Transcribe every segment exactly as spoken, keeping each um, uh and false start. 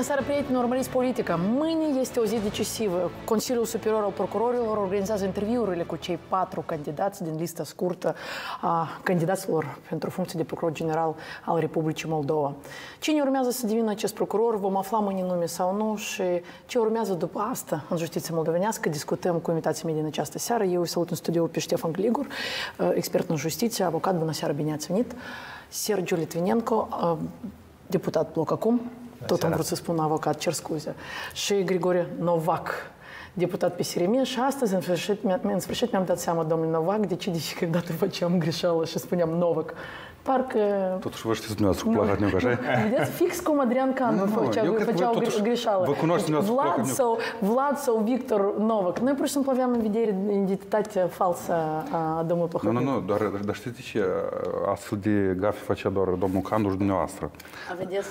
Bună seara, prieteni, urmăriți Politica. Mâine este o zi decisivă. Consiliul Superior al Procurorilor organizează interviurile cu cei patru candidați din lista scurtă a candidaților pentru funcție de procuror general al Republicii Moldova. Cine urmează să devină acest procuror, vom afla mâine nume sau nu și ce urmează după asta în justiția moldovenească. Discutăm cu invitații mei din această seară. Eu îi salut în studio pe Ștefan Gligur, expert în justiție, avocat. Bună seara, bine ați venit. Sergiu Litvinenko, deputat Bloc Acum. Tot am vrut să spun avocat, cer scuze. Și Grigore Novac, deputat P S R M. Și astăzi, în sfârșit, în sfârșit mi-am dat seama, domnul Novac, de ce de fiecare dată făceam greșeală și spuneam Novac. Parcă... Totuși vă știți dumneavoastră cu Plahotniuc, așa? Vedeți, fix cum Adrian Can făceau greșeală. Vă cunoaște dumneavoastră Vlad sau, Vlad sau Victor Novac. Noi pur și simplu aveam în vedere identitatea falsă a domnului Plahotniuc. Nu, nu, nu, doar, dar știți ce? Astfel de gafe facea doar domnul Candu și dumneavoastră. Vedeți?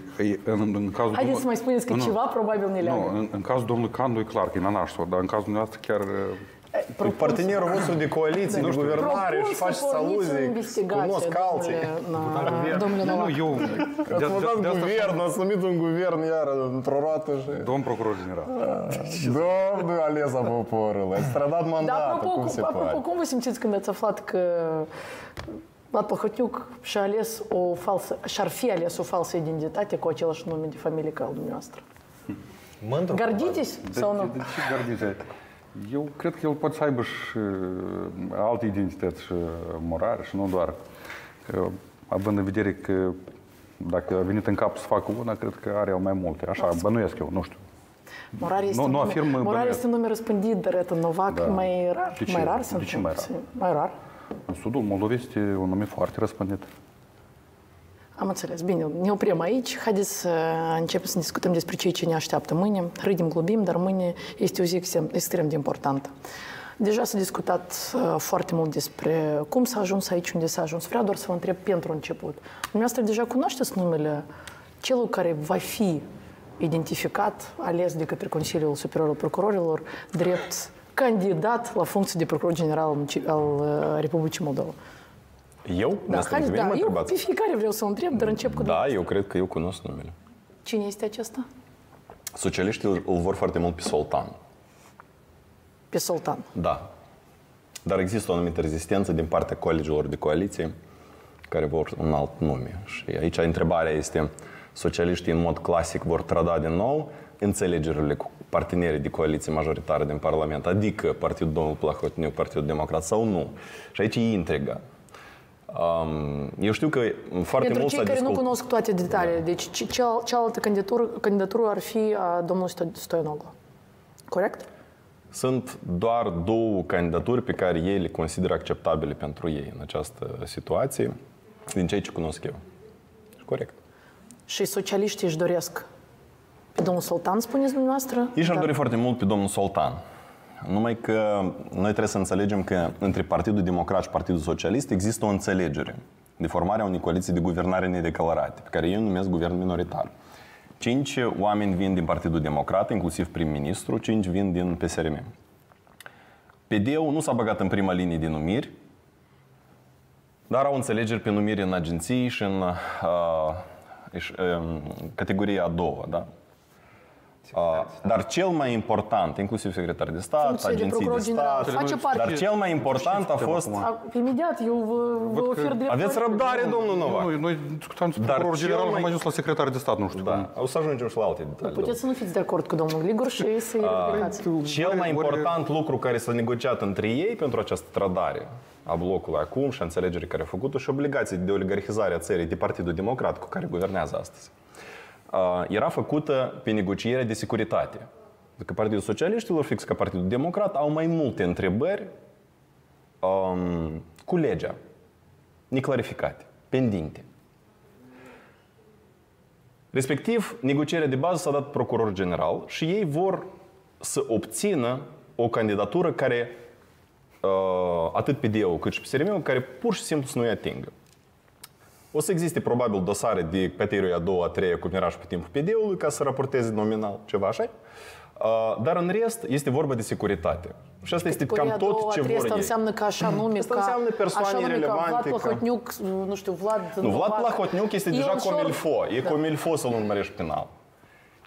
Haideți să mai spuneți că ceva probabil ne leagă. Nu, în cazul domnului Candu e clar că e nanașul, dar în cazul dumneavoastră chiar... Partenerul vostru de coaliție, de guvernare și face aluzii, cunosc alții. Domnule Novac. Eu... Ați votat guvern, ați numit un guvern iară într-o roată și... Domn procuror general. Domnul ales a poporului, ați trădat mandatul, cum se poate. Apropo, cum vă simțiți când ați aflat că Vlad Plahotniuc și-a ales o falsă, și-ar fi ales o falsă identitate cu același nume de familie ca al dumneavoastră? Gardiți sau nu? De ce gardiți? Eu cred că el poate să aibă și alte identități și morale și nu doar. Că, având în vedere că dacă a venit în cap să facă una, cred că are mai multe. Așa, bănuiesc eu, nu știu. Morar este, nu, un, nu nume, afirm, morar este un nume răspândit, dar это Novac da. mai rar. De ce? Mai rar De ce mai rar? Mai rar. În sudul Moldovei este un nume foarte răspândit. Am înțeles. Bine, ne oprim aici. Haideți să începem să discutăm despre ceea ce ne așteaptă mâine. Râdim, glubim, dar mâine este o zi extrem, extrem de importantă. Deja s-a discutat uh, foarte mult despre cum s-a ajuns aici unde s-a ajuns. Vreau doar să vă întreb pentru început. Dumneavoastră deja cunoașteți numele celui care va fi identificat, ales de către Consiliul Superior al Procurorilor, drept candidat la funcție de procuror general al Republicii Moldova? Eu? Da, haideți, da, eu pe fiecare vreau să o întreb, dar încep cu... Da, eu cred că eu cunosc numele. Cine este acesta? Socialiștii îl vor foarte mult pe Soltan. Pe Soltan? Da. Dar există o anumită rezistență din partea colegilor de coaliție care vor un alt nume. Și aici întrebarea este, socialiștii în mod clasic vor trăda din nou înțelegerile cu partenerii de coaliție majoritară din Parlament, adică Partidul domnului Plahotniuc, Partidul Democrat sau nu. Și aici e intriga. Um, eu știu că foarte Pentru mult cei care discut... nu cunosc toate detaliile, deci cea, cealaltă candidatură, candidatură ar fi a domnului Stoianoglu. Corect? Sunt doar două candidaturi pe care ei le consideră acceptabile pentru ei în această situație, din ceea ce cunosc eu. Corect. Și socialiștii își doresc pe domnul Soltan, spuneți dumneavoastră? Ei și-ar dori foarte mult pe domnul Soltan. Numai că noi trebuie să înțelegem că între Partidul Democrat și Partidul Socialist există o înțelegere de formarea unei coaliții de guvernare nedeclarate, pe care eu numesc guvern minoritar. Cinci oameni vin din Partidul Democrat, inclusiv prim-ministru, cinci vin din P S R M. P D-ul nu s-a băgat în prima linie de numiri, dar au înțelegeri pe numiri în agenții și în uh, uh, categoria a doua, da? Uh, dar cel mai important, inclusiv secretar de stat, funcție agenții de, de stat, face parte. dar cel mai important a fost... A, imediat, eu vă, vă ofer dreptul. Aveți răbdare, domnul Novac. Noi, noi discutam cu procurorul general, mai... am ajuns la secretar de stat, nu știu. Da, o să ajungem și la alte detalii. Puteți să nu fiți de acord cu domnul Gligur și să-i replicați. Cel mai important lucru care s-a negociat între ei pentru această trădare a blocului acum și a înțelegerii care a făcut-o și obligații de oligarhizare a țării de Partidul Democrat cu care guvernează astăzi, era făcută pe negocierea de securitate. Că Partidul Socialiștilor, fix ca Partidul Democrat, au mai multe întrebări um, cu legea, neclarificate, pendinte. Respectiv, negocierea de bază s-a dat procuror general și ei vor să obțină o candidatură care, uh, atât P D-ul cât și P S R M-ul, care pur și simplu să nu-i atingă. O să existe probabil dosare de categoria a doua, a treia, cum era și pe timpul P D-ului, ca să raporteze nominal ceva așa. Uh, dar în rest este vorba de securitate. Și asta este cam tot ce vor ei. Asta înseamnă că așa nume, asta înseamnă persoane relevante. Vlad Plahotniuc, nu știu, Vlad... Nu, Vlad Plahotniuc este deja comilfo. E comilfo să-l urmărești penal.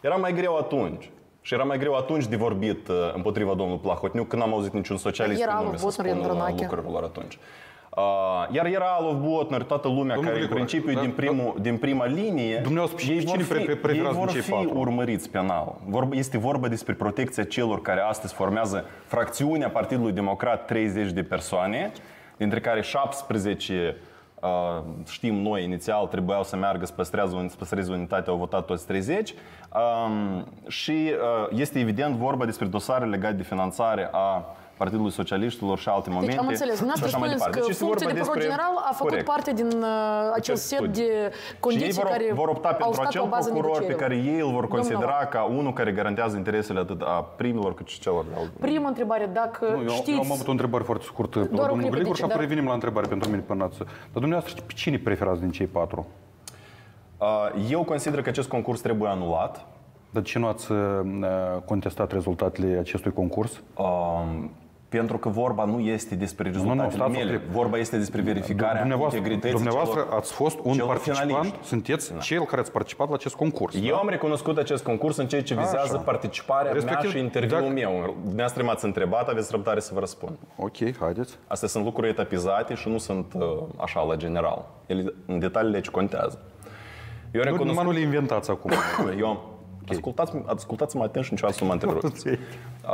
Era mai greu atunci. Și era mai greu atunci de vorbit împotriva domnului Plahotniuc, când n-am auzit niciun socialist Era în lume să spună lucrurilor atunci. Uh, iar era Alov Botner, toată lumea domnul care, în principiu, din, primul, din prima linie, ei vor fi, ei vor fi urmăriți penal. Vorba, este vorba despre protecția celor care astăzi formează fracțiunea Partidului Democrat, treizeci de persoane, dintre care șaptesprezece, uh, știm noi, inițial trebuiau să meargă să păstreze unitatea, au votat toți treizeci. Um, și uh, este evident vorba despre dosare legate de finanțare a Partidului Socialiștilor și alte momente. Deci am înțeles. Dumneavoastră spuneți că deci funcția de procuror general a făcut corect. parte din uh, acel set studi. de condiții și ei vor, care vor opta pentru acel procuror pe care ei îl vor considera Domnul. ca unul care garantează interesele atât a primilor cât și celor de alții. Prima întrebare, dacă nu, eu, știți... Eu am avut o întrebare foarte scurtă pe domnul Gligor și apoi dar... revenim la întrebare pentru mine pe nață. Dar dumneavoastră, pe cine preferați din cei patru? Uh, eu consider că acest concurs trebuie anulat. Dar de ce nu ați uh, contestat rezultatele acestui concurs? Uh, Pentru că vorba nu este despre rezultatele nu, nu, mele, vorba este despre verificarea integrității Dumneavoastră celor, ați fost un participant, finaliști. sunteți da. cel care ați participat la acest concurs. Eu da? am recunoscut acest concurs în ceea ce vizează Așa. participarea Respectiv, mea și interviul dacă... meu. Dumneavoastră m-ați întrebat, aveți răbdare să vă răspund. Ok, haideți. Astea sunt lucruri etapizate și nu sunt uh, așa la general. Ele, în detaliile ce contează. Eu recunosc... Numai nu le inventați acum. Eu am Okay. Ascultați, ascultați-mă atent și niciodată să mă întrerupeți. Uh,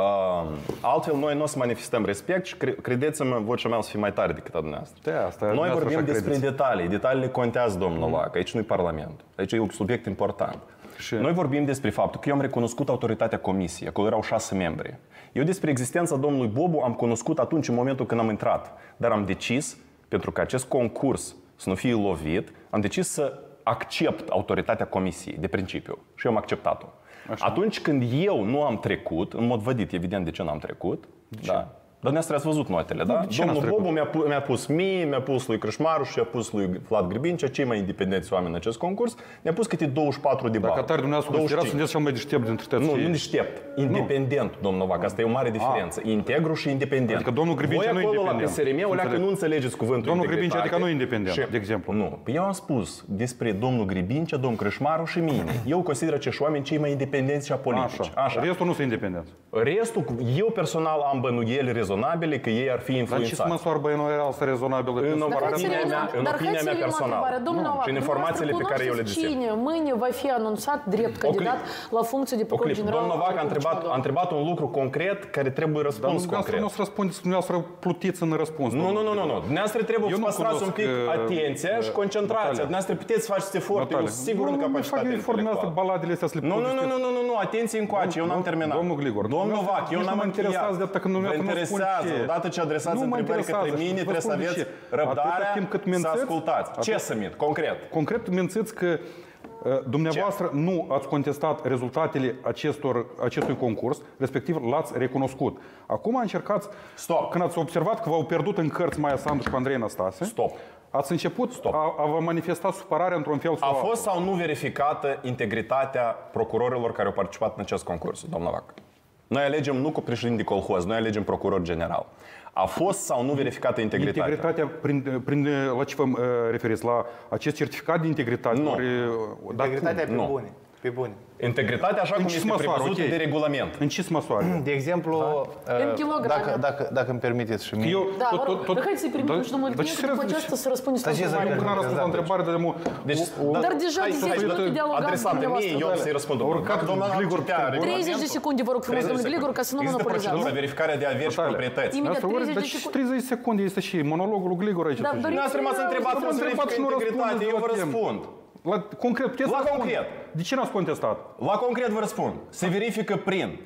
altfel, noi nu o să manifestăm respect și cre- credeți-mă, vocea mea o să fie mai tare decât a dumneavoastră. De asta, noi vorbim despre credeți. detalii. Detaliile contează, domnul Lac. Aici nu e Parlament. Aici e un subiect important. Și... Noi vorbim despre faptul că eu am recunoscut autoritatea comisiei. Acolo erau șase membri. Eu despre existența domnului Bobu am cunoscut atunci, în momentul când am intrat. Dar am decis, pentru că acest concurs să nu fie lovit, am decis să accept autoritatea comisiei, de principiu. Și eu am acceptat-o. Așa. Atunci când eu nu am trecut, în mod vădit, evident de ce nu am trecut, da. Dar dumneavoastră ați văzut notele, da? Domnul Bobu mi-a, pu- mi-a pus mie, mi-a pus lui Crâșmaru și mi-a pus lui Vlad Grbincea, cei mai independenți oameni în acest concurs, mi-a pus câte douăzeci și patru de bani. Dacă tare dumneavoastră considerați, sunteți cel mai deștept dintre toți. Nu, nu deștept. Independent, nu. Domnul Vac. Asta e o mare diferență. A. Integru și independent. Adică domnul Grbincea nu e independent. Voi acolo la P S R M, o leacă nu înțelegeți cuvântul domnul integritate. Grbincea adică nu e independent, și... de exemplu. Nu. Eu am spus despre domnul Grbincea, domnul Crâșmaru și mine. Eu consider acești oameni cei mai independenți și apolitici. Așa. Așa. Restul nu sunt independenți. Restul, eu personal am bănuieli rezonabile că ei ar fi influențați. Dar ce măsoară bănuiala asta rezonabilă? În opinia mea, în opinia mea personală. Și în informațiile pe care eu le dețin. Cine mâine va fi anunțat drept candidat la funcție de procuror general? Domnul Vac a întrebat, a întrebat un lucru concret care trebuie răspuns concret. Dar nu o să răspundeți, dumneavoastră plutiți în răspuns. Nu, nu, nu, nu. Dumneavoastră trebuie să păstrați un pic atenția și concentrația. Dumneavoastră puteți să faceți eforturi, eu sigur în capacitatea intelectuală. Baladele astea să le nu, nu, nu, nu, nu, nu, atenție încoace, eu n-am terminat. Domnul Gligor. Domnul Vac, eu n-am încheiat. Vă interesează, odată ce adresați întrebări către mine, trebuie să aveți răbdarea să ascultați. Ce să mint, concret? Concret mințiți că dumneavoastră Ce? nu ați contestat rezultatele acestor, acestui concurs, respectiv l-ați recunoscut. Acum încercați, Stop. când ați observat că v-au pierdut în cărți Maia Sandu și Andrei Năstase, Stop. ați început Stop. a, a vă manifesta supărarea într-un fel sau A fost sau nu verificată integritatea procurorilor care au participat în acest concurs, doamna Vac? Noi alegem nu cu președinte de colhoz, noi alegem procuror general. A fost sau nu verificată integritatea? Integritatea, prin, prin, la ce vă uh, referiți? La acest certificat de integritate? Nu. Ori, integritatea pe nu. bune. Pe bune. Integritatea așa în cum este măsoară, prevăzută okay. de regulament. În ce măsoară? De exemplu, da. uh, dacă, dacă, dacă îmi permiteți și mie. Eu, da, tot, tot, tot, haideți să-i permitem și domnul Litinescu după aceasta să răspundeți la întrebare. Eu nu am răspuns la întrebare, dar mu... Deci, dar deja de zece minute dialogați adresate mie, eu să-i răspund. Domnul Gligor, treizeci de secunde, vă rog frumos, domnul Gligor, ca să nu monopolizați. Există procedura, verificarea de averi și proprietăți. Imediat treizeci de secunde. treizeci de secunde este și monologul lui Gligor aici. Dumneavoastră m-ați întrebat să verifică integritate, eu vă răspund. La concret, puteți La să concret. De ce n-ați contestat? La concret vă răspund. Se verifică prin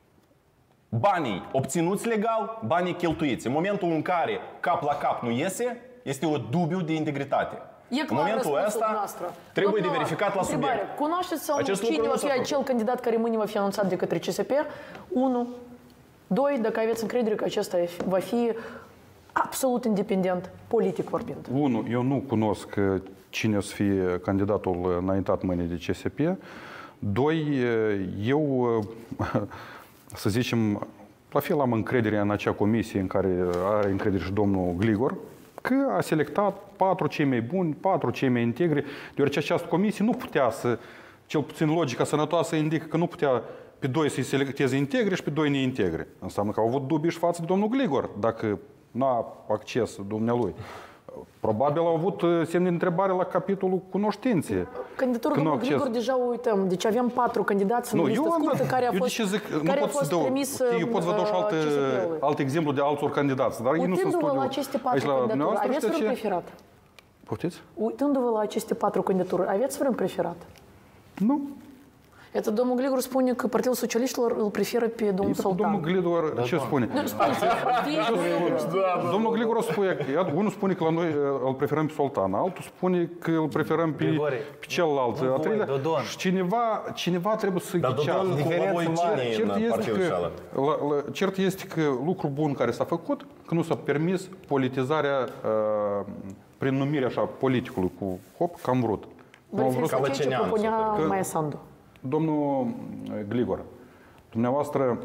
banii obținuți legal, banii cheltuiți. În momentul în care cap la cap nu iese, este o dubiu de integritate. E în momentul ăsta trebuie de verificat la subiect. Cunoașteți sau nu cine va fi acel candidat care mâine va fi anunțat de către C S P? unu. doi. Dacă aveți încredere că acesta va fi absolut independent, politic vorbind. unu. Eu nu cunosc cine o să fie candidatul înaintat mâine de C S P. Doi. Eu, să zicem, la fel am încredere în acea comisie în care are încredere și domnul Gligor, că a selectat patru cei mai buni, patru cei mai integri, deoarece această comisie nu putea să cel puțin logica sănătoasă indică că nu putea pe doi să-i selecteze integri și pe doi neintegri. Înseamnă că au avut dubii și față de domnul Gligor, dacă n-a acces dumnealui. Probabil au avut semne de întrebare la capitolul cunoștințe. Candidatura domnului Gligor deja uităm. Deci avem patru candidați în listă scurtă care a fost, care a fost trimis eu pot să vă dau și alt, alt exemplu de altor candidați. Dar ei nu sunt Uitându-vă la aceste patru candidaturi, aveți vreun preferat? Poftiți? Uitându-vă la aceste patru candidaturi, aveți vreun preferat? Nu. Это domnul Gligor spune că Partidul Socialiștilor îl preferă pe domnul Soltan. Domnul Gligor ce spune? Domnul Gligor spune, unul spune că la noi îl preferăm pe Soltan, altul spune că îl preferăm pe, pe celălalt. A treilea, și cineva, cineva trebuie să ghicească. Cert este că, cert este că lucru bun care s-a făcut, că nu s-a permis politizarea prin numirea așa politicului cu hop, că am vrut. Vă referiți la ceea ce propunea Maia Sandu. Domnul Gligor, dumneavoastră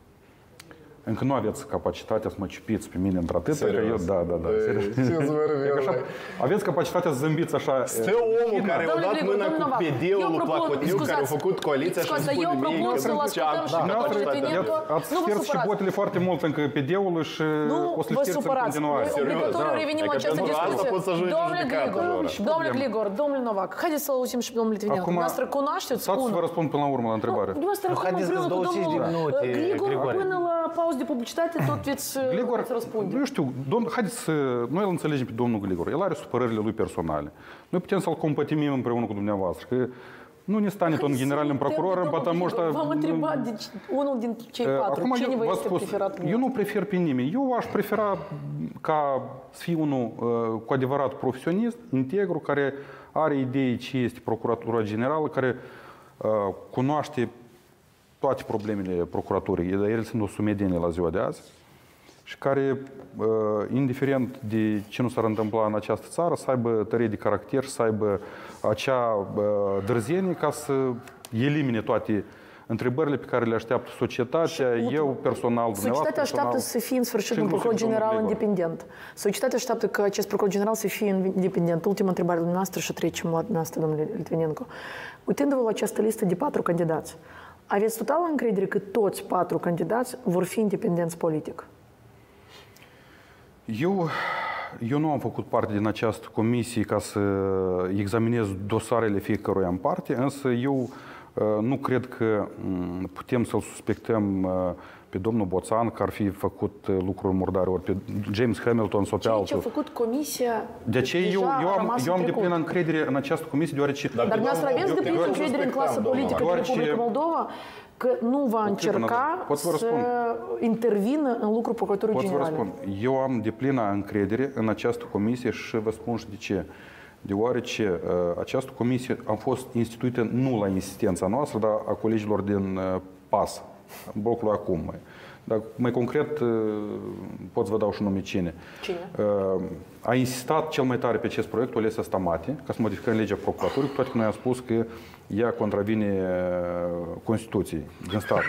încă nu aveți capacitatea să mă cipiți pe mine într-atât. Serios? Da, da, da. Așa, aveți capacitatea să zâmbiți așa. Stă omul care a dat mâna cu pedeul lui Placotiu, care a făcut coaliția și spune mie că sunt ceam. Ați șters și botele foarte mult încă pedeului și o să le șterți în continuare. Obligatoriu revenim această discuție. Domnule Gligor, domnule Gligor, domnule Novac, haideți să auzim și domnul Litvineanu. Dumneavoastră cunoașteți unul? Să vă răspund până la urmă la întrebare. Dumneavoastră împreună cu domnul Gligor până la pauză de publicitate, tot veți, Gligor, veți răspunde. Nu știu, domn, haideți să... Noi îl înțelegem pe domnul Gligor. El are supărările lui personale. Noi putem să-l compătimim împreună cu dumneavoastră. Că nu ne stane tot în generalul procuror, потому что... V-am întrebat, deci, unul din cei patru, acum cine vă este spus, preferat? Eu nu prefer pe nimeni. Eu aș prefera ca să fie unul uh, cu adevărat profesionist, integru, care are idei ce este Procuratura Generală, care uh, cunoaște toate problemele procuraturii. Ele sunt o sumedenie la ziua de azi și care, indiferent de ce nu s-ar întâmpla în această țară, să aibă tărie de caracter, să aibă acea dârzenie ca să elimine toate întrebările pe care le așteaptă societatea, eu personal, Societatea așteaptă să fie în sfârșit un procuror general independent. Societatea așteaptă ca acest procuror general să fie independent. Ultima întrebare la dumneavoastră și trecem la dumneavoastră, domnule Litvinenko. Uitându-vă la această listă de patru candidați, aveți totală încredere că toți patru candidați vor fi independenți politic? Eu, eu nu am făcut parte din această comisie ca să examinez dosarele fiecăruia în parte, însă eu nu cred că putem să-l suspectăm pe domnul Boțan că ar fi făcut lucruri murdare, ori pe James Hamilton sau pe altul. Ce a făcut comisia, de aceea eu, eu am, eu am deplină încredere în această comisie, deoarece... Dar dumneavoastră aveți deplină încredere în clasa politică din Republica Moldova că nu va încerca să intervină în lucrul Procuraturii Generale? Pot vă răspund. Eu am deplină încredere în această comisie și vă spun și de ce. Deoarece această comisie a fost instituită nu la insistența noastră, dar a colegilor din P A S, blocul acum. Dar mai concret pot să vă dau și nume cine. Cine? A insistat cel mai tare pe acest proiect Olesa Stamati, ca să modificăm legea procuraturii, cu toate că noi am spus că ea contravine Constituției din stat.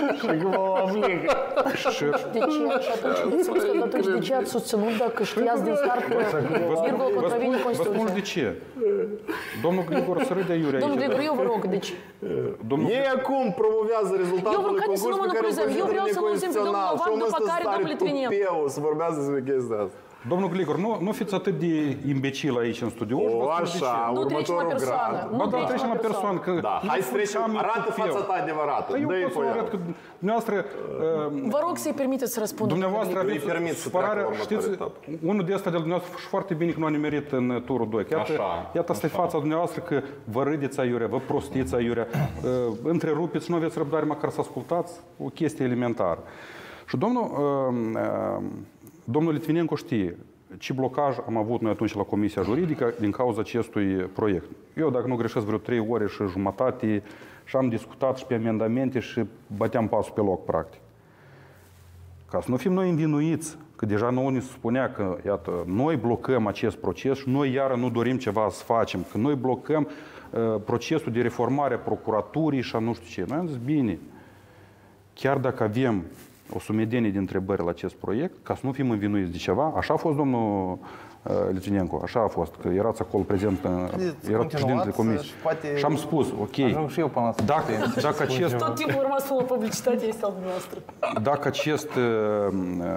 Și de ce? Și atunci, atunci de ce ați susținut dacă știați din start că virgulă contravine Constituției? Vă spun de ce. Domnul Gligor să râdea iurea aici. Domnul Gligor, eu vă rog, deci... Ei acum promovează rezultatul de concurs pe care îl consideră neconstituțional și omul ăsta stare tupeu să vorbească despre chestia asta. Domnul Gligor, nu, nu fiți atât de imbecil aici în studio. O, așa, nu trecem la persoană. Nu trecem la persoană. Da, hai să trecem, arată fața ta adevărată. Dă-i pe ea. Dumneavoastră... Vă rog să-i permiteți să răspundă. Dumneavoastră aveți supărare, știți, unul de ăsta de dumneavoastră și foarte bine că nu a nimerit în turul doi. Iată, iată asta e fața dumneavoastră că vă râdeți aiurea, vă prostiți aiurea, întrerupeți, nu aveți răbdare măcar să ascultați o chestie elementară. Și domnul... Domnul Litvinenko știe ce blocaj am avut noi atunci la Comisia Juridică din cauza acestui proiect. Eu, dacă nu greșesc, vreo trei ore și jumătate și am discutat și pe amendamente și băteam pasul pe loc, practic. Ca să nu fim noi învinuiți, că deja nouă ne spunea că, iată, noi blocăm acest proces și noi iară nu dorim ceva să facem, că noi blocăm uh, procesul de reformare a procuraturii și a nu știu ce. Noi am zis, bine, chiar dacă avem o sumedenie de întrebări la acest proiect, ca să nu fim învinuiți de ceva. Așa a fost domnul uh, Litvinenko, așa a fost, că erați acolo prezent, era președintele comisiei. Poate... Și am spus, ok, ajung și eu până la dacă, dacă acest... Tot timpul rămas fără publicitate este al dumneavoastră. Dacă acest uh,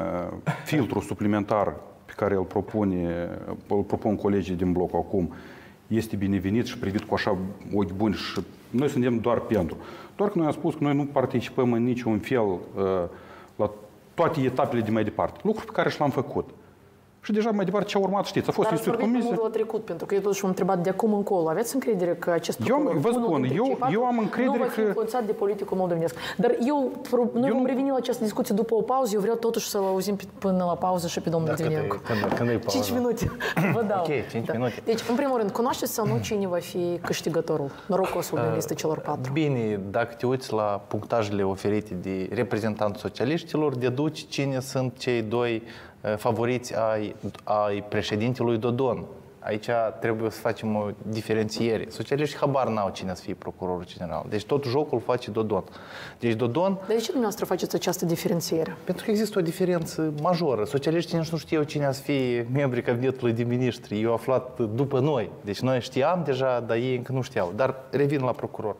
filtru suplimentar pe care îl propune, îl propun colegii din bloc acum, este binevenit și privit cu așa ochi buni și noi suntem doar pentru. Doar că noi am spus că noi nu participăm în niciun fel uh, la toate etapele de mai departe. Lucruri pe care și l-am făcut. Și deja mai departe ce a urmat, știți, a fost instituit comisie. Dar ați trecut, pentru că eu totuși m-am întrebat de acum încolo. Aveți încredere că acest procuror, eu vă spun, eu, eu am încredere nu va fi influențat de politicul moldovenesc. Dar eu, noi eu vom nu... reveni la această discuție după o pauză. Eu vreau totuși să-l auzim până la pauză și pe domnul Litvinenko. Când, când e pauza? cinci minute. Vă dau. Ok, cinci da. minute. Deci, în primul rând, cunoașteți sau nu cine va fi câștigătorul, norocosul din listă celor patru? Bine, dacă te uiți la punctajele oferite de reprezentanți socialiștilor, deduci cine sunt cei doi favoriți ai, ai președintelui Dodon. Aici trebuie să facem o diferențiere. Socialiștii habar n-au cine să fie procurorul general. Deci tot jocul face Dodon. Deci Dodon... Dar de ce dumneavoastră faceți această diferențiere? Pentru că există o diferență majoră. Socialiștii nici nu știu cine să fie membrii cabinetului de ministri. Eu aflat după noi. Deci noi știam deja, dar ei încă nu știau. Dar revin la procuror.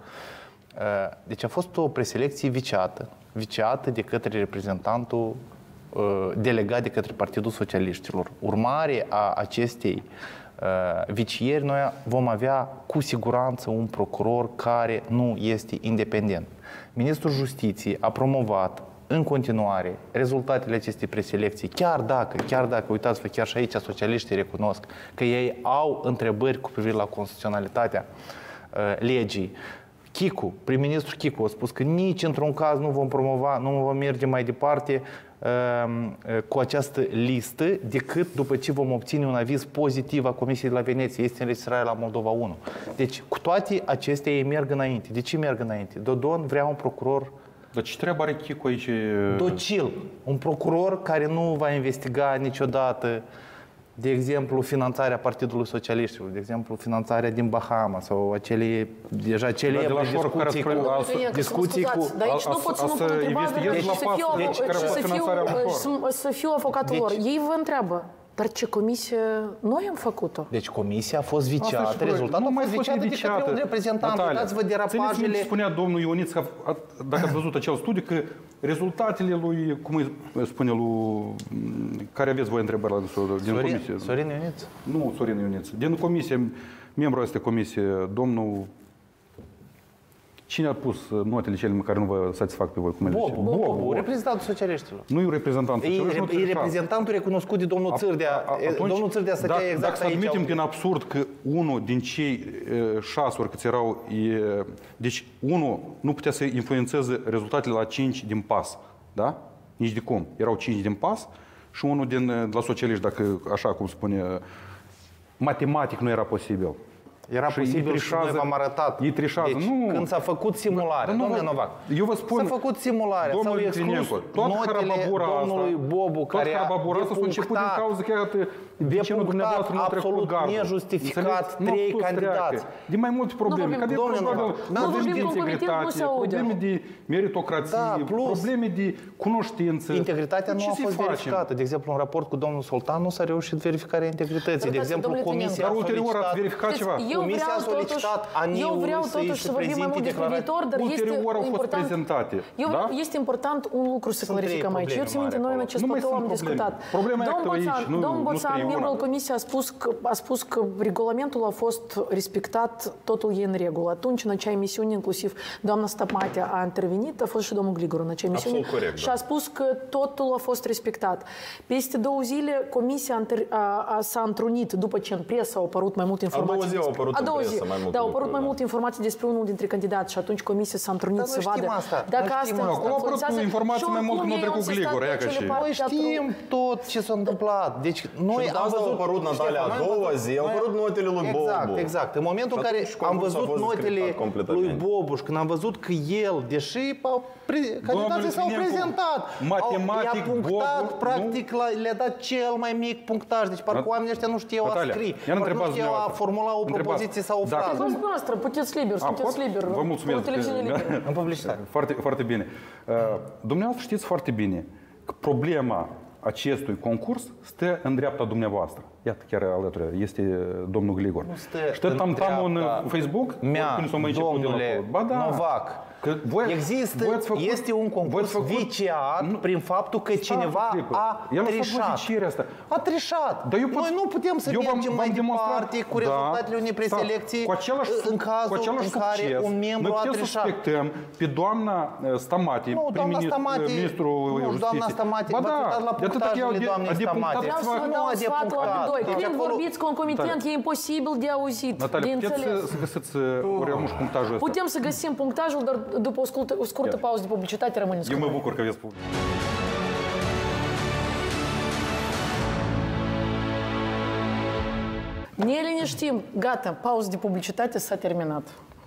Deci a fost o preselecție viciată. Viciată de către reprezentantul delegat de către Partidul Socialiștilor. Urmare a acestei uh, vicieri, noi vom avea cu siguranță un procuror care nu este independent. Ministrul Justiției a promovat în continuare rezultatele acestei preselecții, chiar dacă, chiar dacă, uitați-vă, chiar și aici socialiștii recunosc că ei au întrebări cu privire la constituționalitatea uh, legii. Chicu, prim-ministru Chicu a spus că nici într-un caz nu vom promova, nu vom merge mai departe cu această listă decât după ce vom obține un aviz pozitiv a Comisiei de la Veneția. Este înregistrarea la Moldova unu. Deci, cu toate acestea, ei merg înainte. De ce merg înainte? Dodon vrea un procuror... Dar ce treabă are Chicu aici? Docil. Un procuror care nu va investiga niciodată, de exemplu, finanțarea Partidului Socialiștilor, de exemplu, finanțarea din Bahama sau acele, deja cele da, de discuții cu... Discuții cu... Dar aici nu pot să mă pun întrebare și să fiu avocatul lor. Ei vă întreabă, dar ce comisie noi am făcut-o? Deci comisia a fost viciată, rezultatul a fost viciată de către un reprezentant. Uitați-vă derapajele... Spunea domnul Ioniț, că, dacă ați văzut acel studiu, că rezultatele lui, cum îi spune lui, care aveți voi întrebări la din Sorin, comisie? Sorin Ioniț? Nu, Sorin Ioniț. Din comisie, membrul acestei comisie, domnul... Cine a pus notele cele care nu vă satisfac pe voi? Cum Bobu, Bobu, Bobu, reprezentantul socialiștilor. Nu e reprezentantul socialiștilor. E, e reprezentantul recunoscut de domnul Țârdea. Atunci, domnul Țârdea stătea da, exact dacă aici. Dacă să admitem prin absurd că unul din cei e, șase ori câți erau, e, deci unul nu putea să influențeze rezultatele la cinci din pas, da? Nici de cum. Erau cinci din pas și unul din, de la socialiști, dacă așa cum spune, matematic nu era posibil. Era și posibil și noi v-am arătat. Ei trișează. Deci, nu. când s-a făcut simularea, da, domnule Novac, eu vă spun, s-a făcut simularea, s-au exclus notele domnului Bobu, care a depunctat, cauza că depunctat absolut nejustificat trei candidați. De mai multe probleme. Domnule Novac, probleme de meritocrație, probleme de cunoștință. Integritatea nu a fost verificată. De exemplu, în raport cu domnul Soltan nu s-a reușit verificarea integrității. De exemplu, comisia a solicitat... Eu vreau, totuși, eu vreau totuși să vorbim mai mult despre viitor, dar este important, eu, da? este important un lucru să Sunt clarificăm aici. Eu țin minte, noi în acest platou am discutat. Domnul Boțan, membrul comisiei, a spus, că, a spus că regulamentul a fost respectat, totul e în regulă. Atunci, în acea emisiune, inclusiv doamna Stăpmate a intervenit, a fost și domnul Gligor în acea emisiune corect, și da. a spus că totul a fost respectat. Peste două zile, comisia a, a, s-a întrunit după ce în presă au apărut mai multe informații. Au apărut a doua zi, presă, mai multe da, au apărut lucruri, mai da. multe informații despre unul dintre candidați și atunci comisia s-a întrunit să vadă asta. dacă asta au apărut informații mai mult când au trecut Gligor. Noi știm tot ce s-a întâmplat. Deci noi am văzut... Au apărut, Natalia, a doua zi, au apărut notele lui Bobu. Exact, exact. În momentul în care am văzut notele lui Bobu și când am văzut că el, deși candidații s-au prezentat, matematic, i-a punctat, practic le-a dat cel mai mic punctaj. Deci parcă oamenii ăștia nu știau a scrie, parcă nu știau a formula o problemă. propoziție sau o Dacă- frază. Dumneavoastră, puteți liber, sunteți pot? liber. Vă mulțumesc. O televiziune liberă. În publicitate. Foarte, foarte bine. Uh, Dumneavoastră știți foarte bine că problema acestui concurs stă în dreapta dumneavoastră. Iată, chiar alături este domnul Gligor. stă Ștă în tam-tamul în dreapta Facebook? Mea, Când s-o mai început de la domnule acolo. Ba da. Novac, Că voi, există, voi ați făcut, este un voi concurs ați făcut- viciat Nu. prin faptul că cineva clipă. a El a făcut trișat. vicierea asta. A trișat. Dar eu pot- Noi nu putem să eu v-am- mergem v-am mai demonstrat- departe cu Da, rezultatele unei da, preselecții cu același, în cu cazul același în care succes, un membru noi a putem să trișat. suspectăm pe doamna uh, Stamati, Nu, doamna prim-ministru- Stamati, ministrul nu, Justiției. doamna Stamati, Ba v-ați da, uitat la de atât că ea punctajele de- doamnei a depunctat Stamati. Vreau să ceva- vă Nu, dau a sfatul depunctat. amândoi. Deci Când acolo- vorbiți concomitent, e imposibil de auzit, de Natalia, puteți înțeles. să, să găsiți uh, ori amuși punctajul ăsta? Putem să găsim punctajul, dar după o scurtă, o scurtă pauză de publicitate rămâneți Eu cu mă noi. bucur că aveți public. Ne liniștim, gata, pauză de publicitate s-a terminat.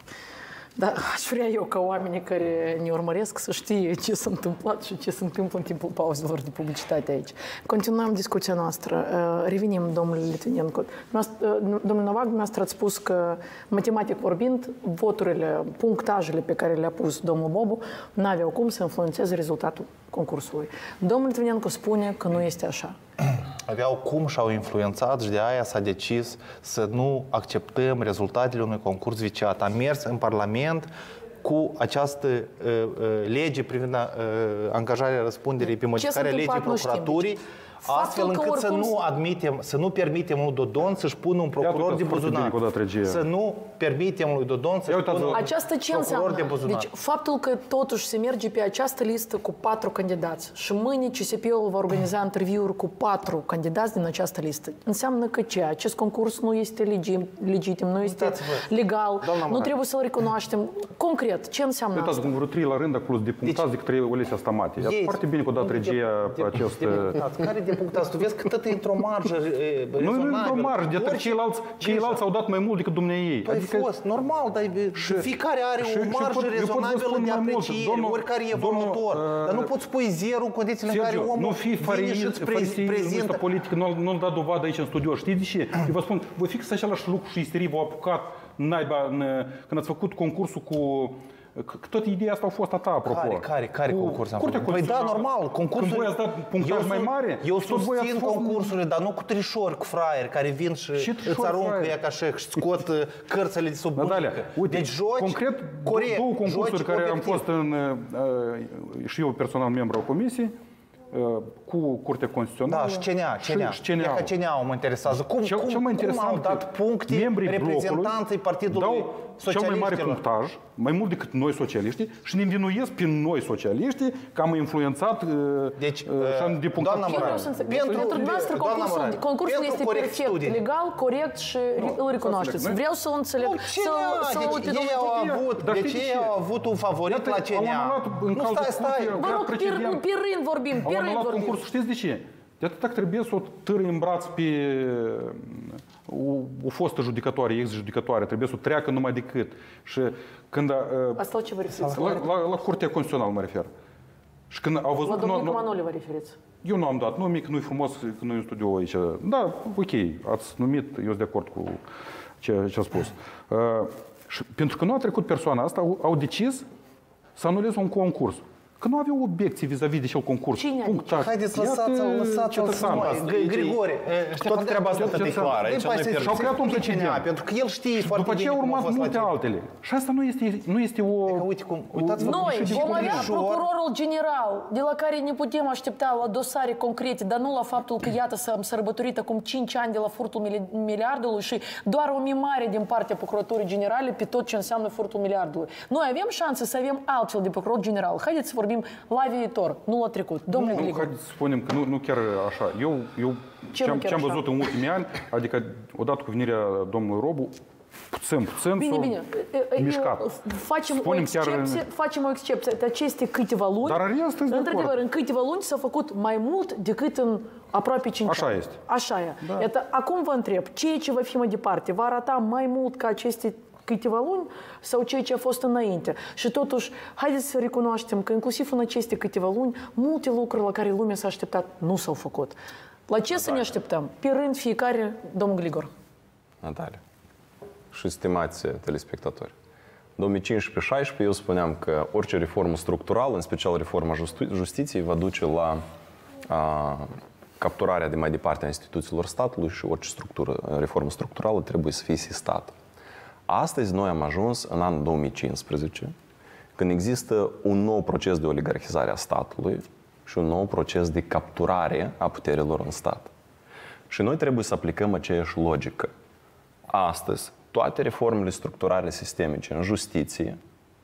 Dar aș vrea eu ca oamenii care ne urmăresc să știe ce s-a întâmplat și ce se întâmplă în timpul pauzelor de publicitate aici. Continuăm discuția noastră. Revenim, domnule Litvinenko. Domnule Novac, dumneavoastră ați spus că, matematic vorbind, voturile, punctajele pe care le-a pus domnul Bobu n-aveau cum să influențeze rezultatul concursului. Domnul Litvinenko spune că nu este așa. Aveau cum și-au influențat și de aia s-a decis să nu acceptăm rezultatele unui concurs viciat. Am mers în Parlament cu această uh, uh, lege privind uh, angajarea răspunderii pe modificarea legii întâmplat, nu știm. procuraturii, Faptul astfel că încât să oricum nu s- admitem, să nu permitem lui Dodon să-și pună un procuror uitați de foarte bine buzunar. că o dat regia. Să nu permitem lui Dodon să-și uitați-vă. pună un Aceasta ce procuror de înseamnă? buzunar. Deci faptul că totuși se merge pe această listă cu patru candidați și mâine C S P-ul va organiza interviuri cu patru candidați din această listă, înseamnă că ce? Acest concurs nu este legim, legitim, nu este Uitați-vă. legal, Doamna nu Morar. trebuie să-l recunoaștem. Concret, ce înseamnă Uitați, asta? cum vreo trei la rând, acolo depunctați de către Olesia Stamati. Iată Ei, foarte bine că o dat regia pe acest... Deputați. Care deputați? Tu vezi că tot e într-o marjă e, Nu, nu e rezonabilă. într-o marjă, de atât Orice- ceilalți, ceilalți au dat mai mult decât dumneiei. Păi ai fost, normal, dar e- fiecare are și- o și marjă pot- eu pot să vă rezonabilă spun de mai mult. apreciere, Domnul- oricare e domnul, evolutor. uh, Dar nu poți pui zero în condițiile în care Sergiu, omul nu fi vine și îți prez- fariseism prezintă. politic, nu, nu-l da dovadă aici în studio. Știți de ce? Eu vă spun, voi fix același lucru și isterii v-au apucat naiba în, când ați făcut concursul cu... Că tot ideea asta a fost a ta, apropo. Care, care, care Cu concurs am Curtea făcut? Păi da, Constituțională. normal, concursul... Când voi ați dat punctaj Eu mai sunt- mare, Eu tot voi ați susțin fost- concursurile, dar nu cu trișori, cu fraieri, care vin și Ce trișori, îți aruncă fraieri? ea ca și își scot uh, cărțile de sub Natalia, bunică. uite, Deci joci concret, corect, două concursuri joci care am obiectiv. fost în, uh, și eu personal membru al comisiei, uh, cu Curtea Constituțională. Da, și C N A, C N A. Și C N A. E că C N A mă interesează. Cum, Cel, cum, cel mai interesant cum au dat că puncte membrii reprezentanții blocului Partidului dau cel mai mare Socialiștilor? punctaj, mai mult decât noi socialiștii, și ne învinuiesc pe noi socialiștii că am influențat uh, Deci, uh, și am depunctat. doamna Eu vreau Morar, să înțeleg. pentru- Pentru dumneavoastră doamna concursul, Morar, concursul pentru este corect perfect, studii. legal, corect și îl recunoașteți. înțeleg. Vreau să-l înțeleg. Nu, C N A, să deci ei au avut, Dar deci știți ei ce? au avut un favorit Iată, la C N au A. anulat în Nu, cazul stai, stai. Curții- Vă rog, pe, precedent. pe rând vorbim, pe Au rând anulat vorbim. concursul. Știți de ce? De atât că trebuie să o târâi în braț pe o, o fostă judecătoare, ex-judecătoare, trebuie să o treacă numai decât. Și când a, Asta la ce vă referiți? la, la, la Curtea Constituțională mă refer. Și când au La văzut că domnul nu, nu, Manole vă referiți? eu nu am dat, nu mic, nu-i frumos, că nu e în studio aici. Da, ok, ați numit, eu sunt de acord cu ce, ce a spus. Uh, și pentru că nu a trecut persoana asta, au, au decis să anuleze un concurs. Că nu aveau obiecții vis-a-vis de acel concurs. Cine a Punctat. Haideți, Iată lăsați-l, lăsați-l să cetățean. mai. G- Grigore, Toată treaba asta ce- e ce- clară. Aici Dă-i nu e paște- pierdut. Și-au creat un explice C N A, precedent. pentru că el știe foarte După ce bine au cum a urmat fost la multe C N A. altele. Și asta nu este, nu este o... Că uite cum, uitați-vă cum Noi și de vom avea ușor. procurorul general, de la care ne putem aștepta la dosare concrete, dar nu la faptul că, iată, s-am sărbătorit acum cinci ani de la furtul mili- miliardului și doar o mimare din partea procuraturii generale pe tot ce înseamnă furtul miliardului. Noi avem șanse să avem altfel de procuror general. Haideți să vorbim la viitor, nu la trecut. Domnule Nu, Gligor. haideți să spunem că nu, nu chiar așa. Eu, eu Ce ce, nu am, chiar ce am așa? văzut în ultimii ani, adică odată cu venirea domnului Robu, puțin, puțin Bine, s-a bine. E- e- mișcat. Facem o, Spunem chiar excepție, în- facem o excepție. De aceste câteva luni, Dar în rest, sunt de într-adevăr, acord. în câteva luni s-a făcut mai mult decât în aproape cinci Așa ani. este. Așa e. Da. Iată, acum vă întreb, ceea ce va fi mai departe, va arata mai mult ca aceste câteva luni sau ceea ce a fost înainte? Și totuși, haideți să recunoaștem că inclusiv în aceste câteva luni, multe lucruri la care lumea s-a așteptat nu s-au făcut. La ce să ne așteptăm? Pe rând fiecare, domnul Gligor. Natalia, și stimați telespectatori, două mii cincisprezece șaisprezece eu spuneam că orice reformă structurală, în special reforma justiției, va duce la a, capturarea de mai departe a instituțiilor statului și orice structură, reformă structurală trebuie să fie sistată. Astăzi noi am ajuns în anul două mii cincisprezece, când există un nou proces de oligarhizare a statului și un nou proces de capturare a puterilor în stat. Și noi trebuie să aplicăm aceeași logică. Astăzi, toate reformele structurale sistemice în justiție,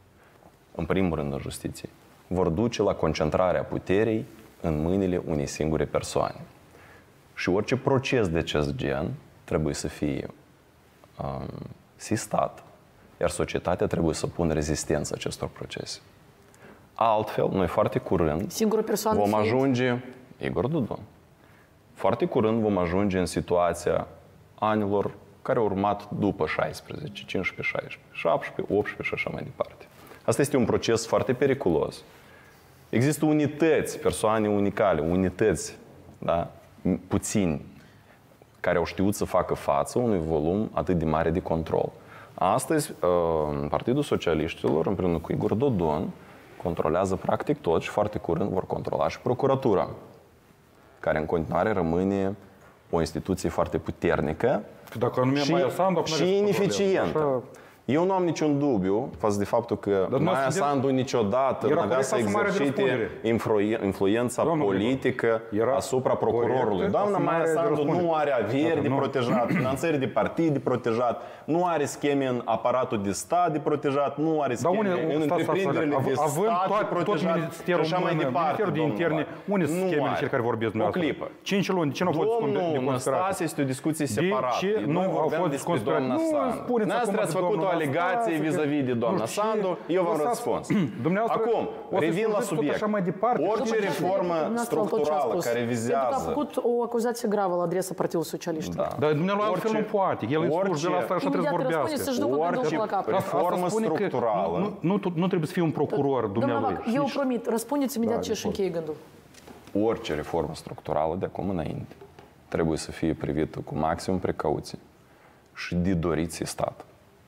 în primul rând în justiție, vor duce la concentrarea puterii în mâinile unei singure persoane. Și orice proces de acest gen trebuie să fie um, sistat, iar societatea trebuie să pună rezistență acestor procese. Altfel, noi foarte curând Singură persoană vom fiind? ajunge, Igor Dodon, foarte curând vom ajunge în situația anilor care au urmat după șaisprezece, cincisprezece, șaisprezece, șaptesprezece, optsprezece și așa mai departe. Asta este un proces foarte periculos. Există unități, persoane unicale, unități, da? puțini, care au știut să facă față unui volum atât de mare de control. Astăzi, Partidul Socialiștilor, împreună cu Igor Dodon, controlează practic tot și foarte curând vor controla și procuratura, care în continuare rămâne o instituție foarte puternică și, și ineficientă. Eu nu am niciun dubiu față de faptul că Maia Sandu niciodată nu avea să exercite influența politică asupra procurorului. Doamna Maia Sandu nu are averi de protejat, finanțări de partid de protejat, nu are scheme în aparatul de stat de protejat, nu are scheme în întreprinderile de stat de protejat și așa mai departe. Unde sunt schemele cele care vorbesc dumneavoastră? O clipă. cinci luni, ce nu au fost de Domnul Năstase este o discuție separată. Noi vorbeam despre doamna Sandu. Noastră ați făcut o alegație vis-a-vis de doamna Sandu, eu v-am răspuns. Acum, revin la subiect. Orice reformă structurală care vizează... Pentru că a făcut o acuzație gravă la adresa Partidului Socialiștilor. Dar dumneavoastră altfel nu poate. El îi slujbe la asta, așa trebuie să vorbească. Orice reformă structurală... Nu trebuie să fie un procuror, dumneavoastră. Eu promit, răspundeți imediat ce își încheie gândul. Orice reformă structurală de acum înainte trebuie să fie privită cu maximum precauție și de dorit sistat.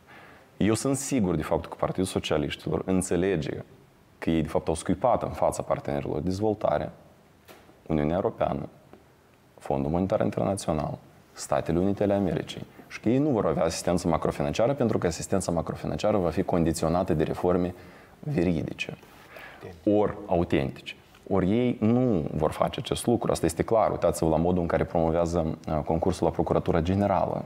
Eu sunt sigur de faptul că Partidul Socialiștilor înțelege că ei de fapt au scuipat în fața partenerilor de dezvoltare, Uniunea Europeană, Fondul Monetar Internațional, Statele Unite ale Americii și că ei nu vor avea asistență macrofinanciară pentru că asistența macrofinanciară va fi condiționată de reforme veridice, ori autentice. Ori ei nu vor face acest lucru, asta este clar. Uitați-vă la modul în care promovează concursul la Procuratura Generală,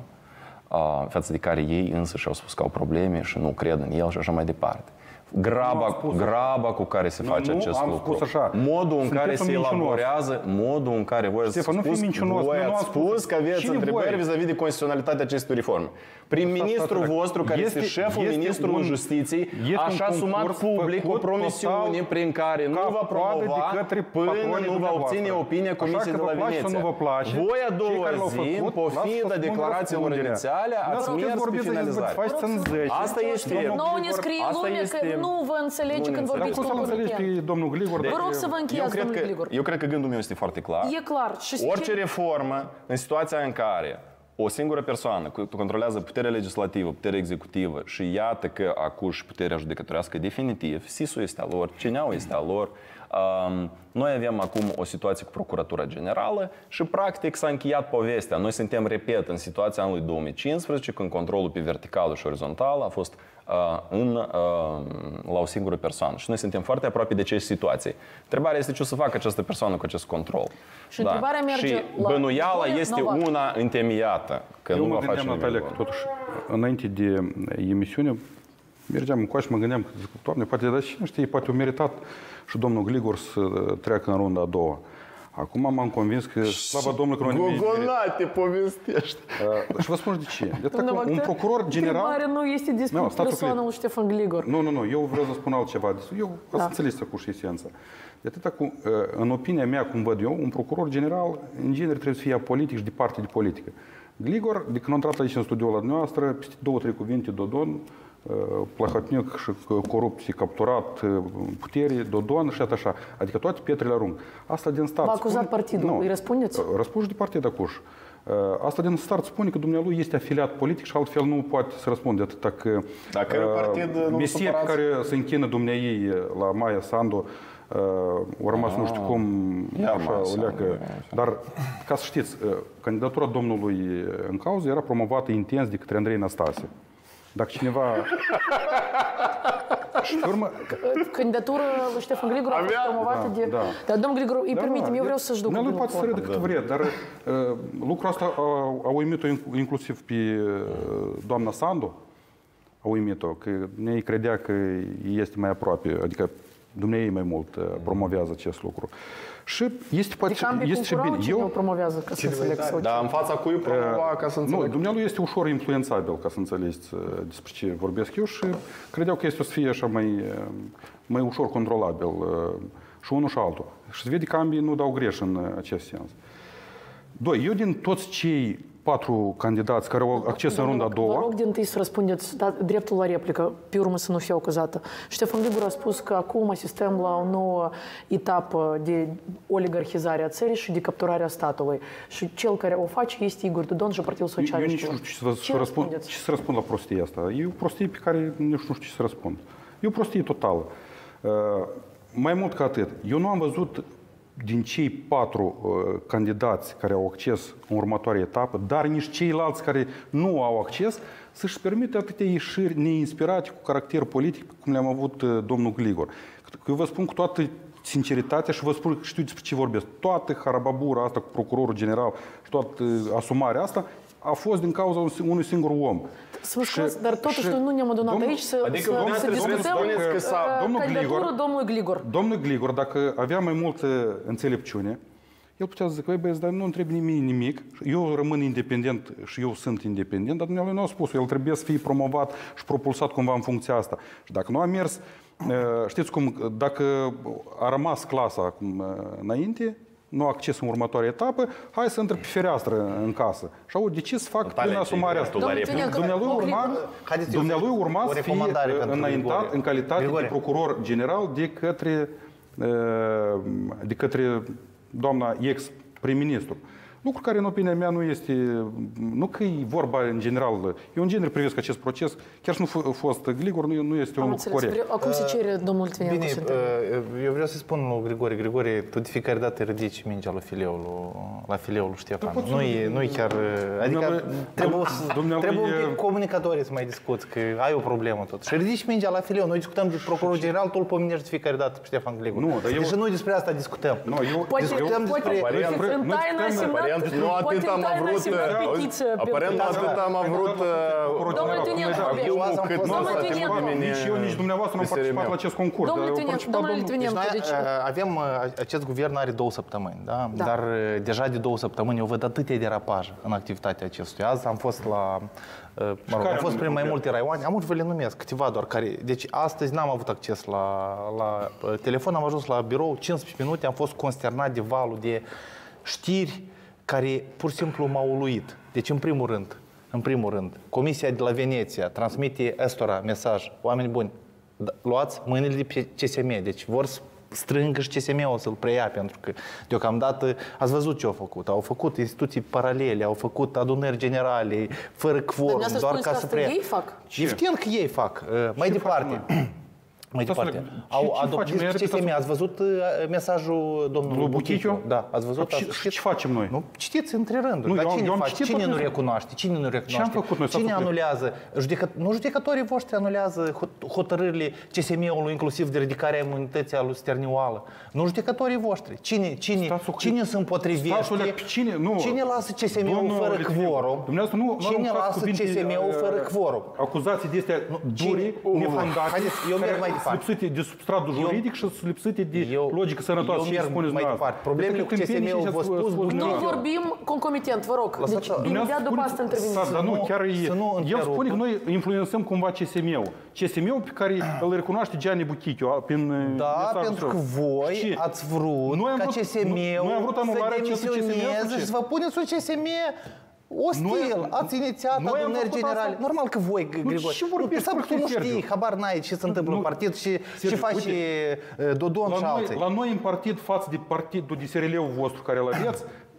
față de care ei însă și-au spus că au probleme și nu cred în el și așa mai departe. Graba, graba cu care se face nu, acest lucru. Așa. Modul în care se elaborează, modul în care voi ați spus, voi ați spus că aveți întrebări vis-a-vis de constituționalitatea acestui reforme. Prim-ministrul vostru, care este, este șeful ministrului un, Justiției, așa asumat public o promisiune prin care nu va promova până nu va obține opinia Comisiei de la Veneția. Voi a doua zi, în pofida declarațiilor inițiale, ați mers pe finalizare. Asta este... Nouă ne scrie lumea că nu vă înțelege când vorbiți cu domnul Gligor. Vă rog să vă încheiați, domnul Gligor. Eu cred că gândul meu este foarte clar. E clar. Orice reformă, în situația în care o singură persoană controlează puterea legislativă, puterea executivă și iată că acuși puterea judecătorească definitiv, S I S-ul este al lor, C N A-ul este al lor. Um, noi avem acum o situație cu Procuratura Generală și practic s-a încheiat povestea. Noi suntem, repet, în situația anului două mii cincisprezece, când controlul pe verticală și orizontală a fost uh, în, uh, la o singură persoană. Și noi suntem foarte aproape de aceeași situație. Întrebarea este ce o să facă această persoană cu acest control. Și da. întrebarea merge și la... bănuiala este nova. una întemeiată, că Eu nu mă va gândeam, face Natalia, că totuși, înainte de emisiune, mergeam în coaș, mă gândeam că, zic, Doamne, poate, dar cine știe, poate a meritat și domnul Gligor să treacă în runda a doua. Acum m-am convins că, slavă Domnului, că nu Gogonate povestești. Uh, și vă spun de ce. De că un procuror general... Întrebarea nu este despre no, persoana lui Ștefan Gligor. Nu, nu, nu. Eu vreau să spun altceva. Eu da. Să înțeles cu și esența. De atâta cu, în opinia mea, cum văd eu, un procuror general, în genere, trebuie să fie apolitic și de parte de politică. Gligor, de când a intrat aici în studioul la dumneavoastră, peste două, trei cuvinte, Dodon, plahotnic și corupție, capturat, putere, Dodon și așa. Adică toate pietrele arunc. Asta din stat. V-a acuzat partidul. Nu. Îi răspundeți? Răspuns de partid acuș. Asta din start spune că dumnealui este afiliat politic și altfel nu poate să răspunde atâta că Dacă e un partid, nu mesie pe care se închină dumneai la Maia Sandu au rămas nu știu cum, așa, o leacă. Dar, ca să știți, candidatura domnului în cauză era promovată intens de către Andrei Năstase. Dacă cineva... Și pe urmă... Candidatura lui Ștefan Grigor a fost promovată de... Da. Dar, domnul Grigor, îi Da, permitem, da, eu vreau să-și duc nu cuvântul. poate să râde cât vrea, dar uh, lucrul ăsta a, a uimit-o inclusiv pe uh, doamna Sandu. A uimit-o, că ei credea că este mai aproape, adică dumneavoastră mai mult uh, promovează acest lucru. Și este, poate, Deci este și bine. eu... promovează, ca să înțeleg. Sau Dar în fața cui promova, ca să înțeleg? Nu, dumnealui este ușor influențabil, ca să înțelegeți despre ce vorbesc eu și credeau că este o să fie așa mai, mai ușor controlabil și unul și altul. Și se vede că ambii nu dau greș în acest sens. Doi, eu din toți cei patru candidați care au acces în runda a doua... Vă rog din tâi să răspundeți da, dreptul la replică, pe urmă să nu fiu acuzată. Ștefan Grigor a spus că acum asistăm la o nouă etapă de oligarhizare a țării și de capturarea statului. Și cel care o face este Igor Dodon și Partidul Socialist. Eu nici nu știu ce să, să, răspund, ce să răspund la prostia asta. E o prostie pe care nici nu știu ce să răspund. E o prostie totală. Uh, mai mult ca atât, eu nu am văzut din cei patru uh, candidați care au acces în următoarea etapă, dar nici ceilalți care nu au acces, să-și permită atâtea ieșiri neinspirate cu caracter politic, cum le-am avut uh, domnul Grigor. Eu vă spun cu toată sinceritatea și vă spun că știu despre ce vorbesc. Toată harababura asta cu procurorul general și toată uh, asumarea asta a fost din cauza unui singur om. Să vă scuzați, dar totuși noi nu ne-am adunat aici să, adică să, să discutăm candidatura domnului Grigor. Domnul Grigor, dacă avea mai multă înțelepciune, el putea să zică, băi băieți, dar nu îmi trebuie nimic, nimic, eu rămân independent și eu sunt independent, dar dumneavoastră nu a spus, el trebuie să fie promovat și propulsat cumva în funcția asta. Și dacă nu a mers, știți cum, dacă a rămas clasa acum înainte, nu acces în următoarea etapă, hai să intre pe fereastră în casă. Și au decis să fac prin asumarea asta. Dumnealui urma, dumnealui urma să fie înaintat în calitate de procuror general de către, de către doamna ex-prim-ministru. Lucru care, în opinia mea, nu este... Nu că e vorba în general... Eu, în genere, privesc acest proces, chiar și nu a fost Grigor, nu, nu este un lucru corect. Acum se cere domnul Litvineanu. Bine, eu vreau să spun lui Grigore, Grigore, tu de fiecare dată ridici mingea la fileul, la fileul lui Ștefan. Nu e, nu e chiar... Adică trebuie, trebuie un pic comunicatorii să mai discuți, că ai o problemă tot. Și ridici mingea la fileu. Noi discutăm de procurorul general, tu îl pomenești de fiecare dată pe Ștefan Grigor. Nu, deci noi despre asta discutăm. Discutăm despre... Nu atât am vrut, aparent atât am vrut nici eu, nici dumneavoastră nu am participat la acest concurs. Domnule Litvineanu, avem, acest guvern are două săptămâni, da? Dar deja de două săptămâni eu văd atâtea derapaje în activitatea acestuia. Azi am fost la, mă rog, am fost prin mai multe raioane, am vrut să vă le numesc, câteva doar care, deci astăzi n-am avut acces la, la telefon, am ajuns la birou, cincisprezece minute, am fost consternat de valul de știri care pur și simplu m-au uluit. Deci, în primul rând, în primul rând, Comisia de la Veneția transmite ăstora mesaj, oameni buni, luați mâinile de pe C S M, deci vor să strângă și C S M-ul să-l preia, pentru că deocamdată ați văzut ce au făcut. Au făcut instituții paralele, au făcut adunări generale, fără quorum, doar ca să preia. Ei fac? Evident că ei fac. Mai departe. Mai departe. Au adoptat C S M. Ați văzut mesajul domnului Buchiciu? Da, ați văzut? Și ce facem noi? Nu, citiți între rânduri. Dar cine face? Cine nu recunoaște? Cine nu recunoaște? Ce am făcut noi? Cine anulează? Nu judecătorii voștri anulează hotărârile C S M-ului, inclusiv de ridicarea imunității a lui Sternioală. Nu judecătorii voștri. Cine, cine, cine se împotrivește? Cine lasă C S M-ul fără quorum? Cine lasă C S M-ul fără quorum? Acuzații de astea dure, nefondate. Eu merg mai lipsite de substratul juridic și lipsite de logică sănătoasă. Eu merg mai departe. Problemele cu C S M-ul vă spus... Nu vorbim concomitent, vă rog. Deci, imediat după asta interveniți. Dar nu, chiar el spune că noi influențăm cumva C S M-ul. C S M-ul pe care îl recunoaște Gianni Buchichiu prin Da, pentru că voi ați vrut ca C S M-ul să demisioneze și să vă puneți un C S M ostil, ați inițiat adunări generale. Normal că voi, Grigore, tu nu știi, habar n-ai ce se întâmplă în partid și ce face Dodon și alții. La noi în partid, față de partidul de S R L-ul vostru care îl aveți,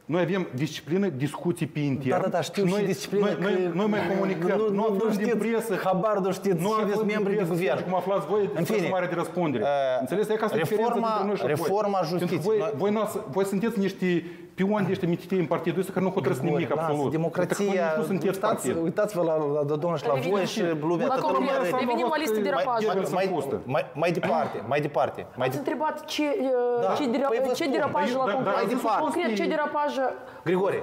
Noi avem disciplină, discuții pe intern. Da, da, da, știu și disciplină. Noi, noi, noi mai comunicăm, nu, nu nu, aflăm nu din presă. Habar nu știți nu cine sunt membrii de guvern. Cum aflați voi, în fine, mare de răspundere. Înțelegeți? E ca să reforma, reforma justiției. Voi, voi, voi, voi sunteți niște pioni, niște mititei în partidul ăsta care nu hotărăsc nimic absolut. Democrația, nu sunteți partid. Uitați-vă la, la domnul și la voi și lumea. La concret, revenim la listă de rapaj. Mai departe, mai departe. Ați întrebat ce derapaj la concret. Concret, ce derapaj... Grigore,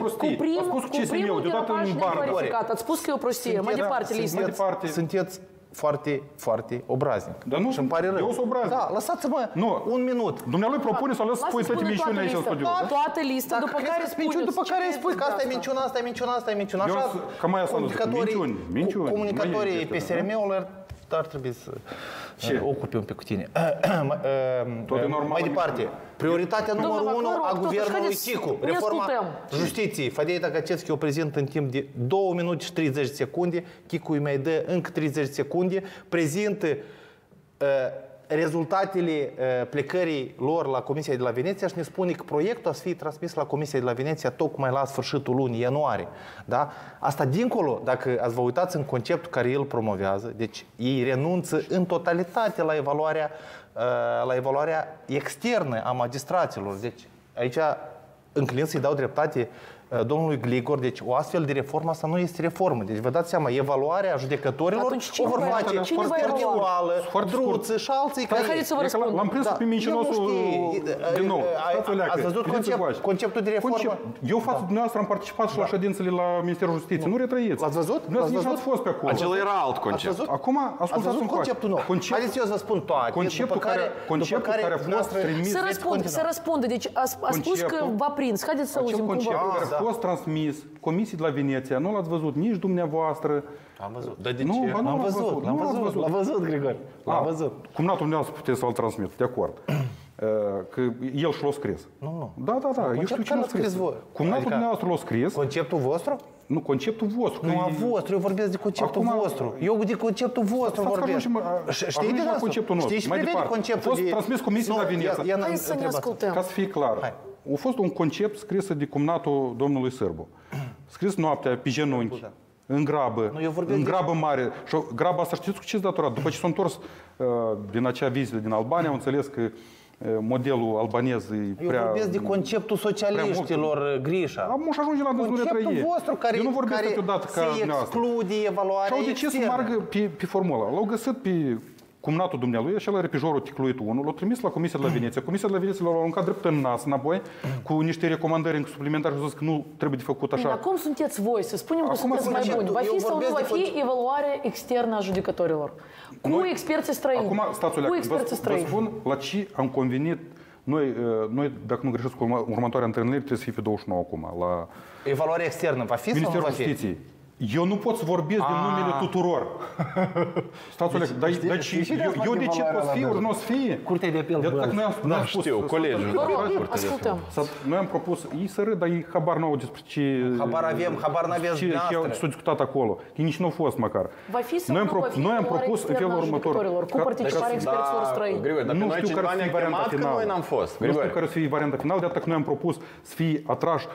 cu primul derapaj neclarificat. Ați spus că e o prostie. Mai departe listă. Sunteți foarte, foarte obraznic. Dar nu, și-mi pare rău. Eu sunt obraznic. Da, lăsați-mă nu. un minut. Dumnealui propune să lăs spui toate minciunile aici în studiu. Toată lista, după care spuneți. După care spui că asta e minciuna, asta e minciuna, asta e minciuna. Așa, comunicatorii P S R M-ului ar trebui să ocupe un pic cu tine. Mai departe, prioritatea numărul unu a guvernului Chicu, reforma justiției. Fadeita Gacevski o prezintă în timp de două minute și treizeci de secunde, Chicu îi mai dă încă treizeci de secunde, prezintă rezultatele plecării lor la Comisia de la Veneția și ne spune că proiectul a să fie transmis la Comisia de la Veneția tocmai la sfârșitul lunii ianuarie. Da? Asta dincolo, dacă ați vă uitați în conceptul care el promovează, deci ei renunță în totalitate la evaluarea, la evaluarea externă a magistraților. Deci aici înclin să-i dau dreptate domnului Gligor, deci o astfel de reformă asta nu este reformă. Deci vă dați seama, evaluarea judecătorilor o vor face Fortioală, Druță și alții care... Haideți să vă răspund. L-am prins pe mincinosul din nou. Ați văzut conceptul de reformă? Eu față dumneavoastră am participat și la ședințele la Ministerul Justiției. Nu retrăiți. L-ați văzut? Dumneavoastră nici n-ați fost pe acolo. Acela era alt concept. Acum, ascultați un conceptul nou. Haideți eu să vă spun toate. Conceptul care a fost trimis... Să răspunde, să răspunde. Deci a spus că v-a prins. Haideți să auzim cum v-a a fost transmis Comisiei de la Veneția, nu l-ați văzut nici dumneavoastră. Am văzut. Dar de nu, ce? L-am văzut, l-am văzut, l-am văzut, Grigore. L-am văzut. Cumnatul dumneavoastră puteți să-l transmit, de acord. Că el și l-a scris. Nu, nu. Da, da, da. Eu știu ce l-a scris. Cumnatul dumneavoastră l-a scris. Conceptul vostru? Nu, conceptul vostru. Nu a vostru, eu vorbesc de conceptul vostru. Eu de conceptul vostru vorbesc. Știi de conceptul nostru. Știi și prevede conceptul de... A fost transmis Comisiei la Veneția. Hai să ne ascultăm. Ca să fie clar. A fost un concept scris de cumnatul domnului Sârbu. Scris noaptea, pe genunchi, în grabă, în grabă mare. Și graba asta știți cu ce-s datorat? După ce s-a întors uh, din acea vizită din Albania, au înțeles că uh, modelul albanez e prea... Eu vorbesc de conceptul socialiștilor, Grișa. Am și ajunge la dezvoltare trăie. Conceptul vostru care, Eu nu vorbesc care câteodată ca se exclude evaluarea externă. Și au decis să meargă pe, pe formula. L-au găsit pe cumnatul dumnealui, așa la repijorul ticluit unu, l-a trimis la Comisia de la Veneția. Comisia de la Veneția l-a aruncat drept în nas înapoi, cu niște recomandări suplimentare și a zis că nu trebuie de făcut așa. Bine, acum sunteți voi, să spunem că acum sunteți mai buni. Va fi sau nu va fi evaluare externă a judecătorilor? Cu noi, experții străini. Acum, stați o leacă, vă, vă spun la ce am convenit. Noi, noi, dacă nu greșesc, cu următoarea întâlnire trebuie să fie pe douăzeci și nouă acum. La evaluarea externă va fi sau nu va fi? Justiției. Eu nu pot să vorbesc din numele tuturor. Stați o leacă, dar eu de ce pot să fie, ori nu o să fie? Curtea de apel, bă. Nu știu, colegiul. Ascultăm. Noi am propus, ei să râd, dar ei habar n-au despre ce... Habar avem, habar n-aveți dumneavoastră. Ce s-a discutat acolo. Ei nici nu au fost măcar. Va fi sau nu va fi noi am propus în felul următor. Cu participarea experților străini. Nu știu care să fie varianta finală. Nu știu care să fie varianta finală, de atât că noi am propus să fie atrași,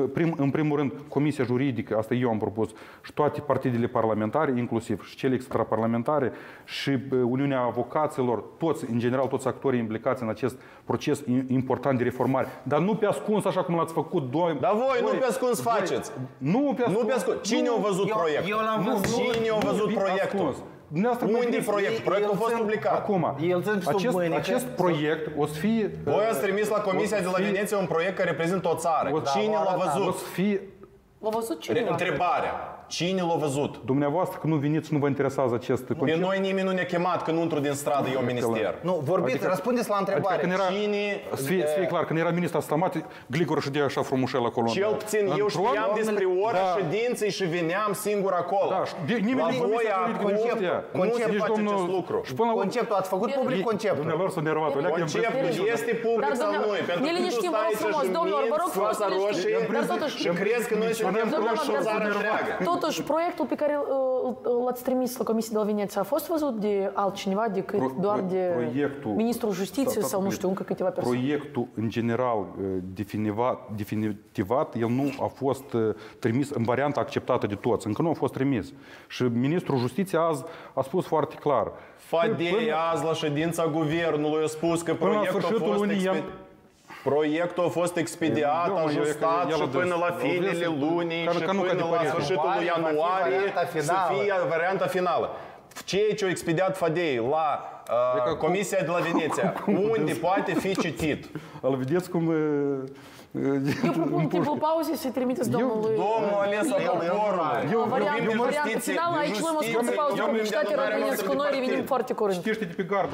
în primul rând, Comisia Juridică, asta eu am propus, și toate partidele parlamentare, inclusiv și cele extraparlamentare, și Uniunea Avocaților, toți, în general, toți actorii implicați în acest proces important de reformare. Dar nu pe ascuns, așa cum l-ați făcut doi. Dar voi nu pe ascuns faceți. Nu pe ascuns. Nu pe ascuns. Cine a văzut proiectul? Eu l-am văzut. Cine a văzut proiectul? Unde e proiectul? Proiectul a fost publicat. Acum, acest, acest proiect o să fie... Voi ați trimis la Comisia de la Veneția un proiect care reprezintă o țară. Cine l-a văzut? O să fie... L-a văzut cineva? Întrebarea. Cine l-a văzut? Dumneavoastră, că nu veniți, nu vă interesează acest concept. Pe noi nimeni nu ne-a chemat când intru din stradă eu minister. Nu, vorbiți, adică, răspundeți la întrebare. Adică era, Cine... Să fie, să fie clar, când era ministru Stamat, Gligor ședea așa frumușel acolo. Cel puțin eu știam despre ora ședinței și veneam singur acolo. Da, nimeni la voi acum nu se face acest lucru. Conceptul, ați făcut public conceptul. Dumnealor s-a nervat. Conceptul este public sau nu? Pentru că tu stai aici și miți scoasa roșie și crezi că noi Totuși, proiectul pe care l-ați trimis la Comisia de la Veneția a fost văzut de altcineva decât doar de Ministrul Justiției sau nu știu, încă câteva persoane? Proiectul, în general, definitivat, el nu a fost trimis în varianta acceptată de toți. Încă nu a fost trimis. Și Ministrul Justiției azi a spus foarte clar. Fadei azi la ședința guvernului a spus că proiectul a fost expediat. Proiectul a fost expediat, ajustat și până la finele lunii și până la sfârșitul lui ianuarie să fie varianta finală. Ceea ce a expediat Fadei la uh, Comisia de la Veneția, unde poate fi citit? Îl vedeți cum... Eu propun timpul pauzei să-i trimiteți domnului... Domnul ales la poporul. Varianta finală, aici luăm o scurtă pauză. Publicitate, rămâneți cu noi, revenim foarte curând. Citește de pe gardă.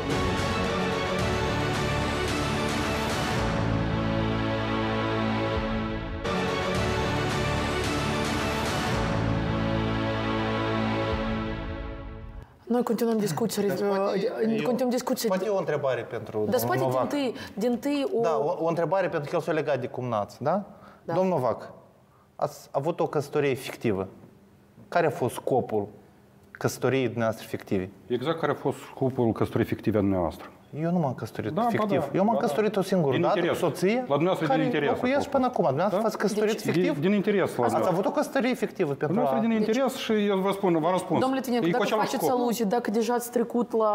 Noi continuăm discuții. Continuăm discuții. Poate o întrebare pentru Dar domnul Novac. din tâi, din tâi o... Da, o, o întrebare pentru că el s-a legat de cumnați, da? Da. Domnul Novac, ați avut o căsătorie fictivă. Care a fost scopul căsătoriei dumneavoastră fictive? Exact care a fost scopul căsătoriei fictive a dumneavoastră. Eu nu m-am căsătorit da, fictiv. Da, Eu m-am da, căsătorit o singură dată cu soție, la dumneavoastră care din interes. locuiesc până acum. Dumneavoastră v-ați căsătorit fictiv? Din, din interes. Ați avut o căsătorie fictivă pentru a... din interes și eu vă spun, vă răspund. Domnule Tinencu, dacă faceți aluzii, dacă deja ați trecut la,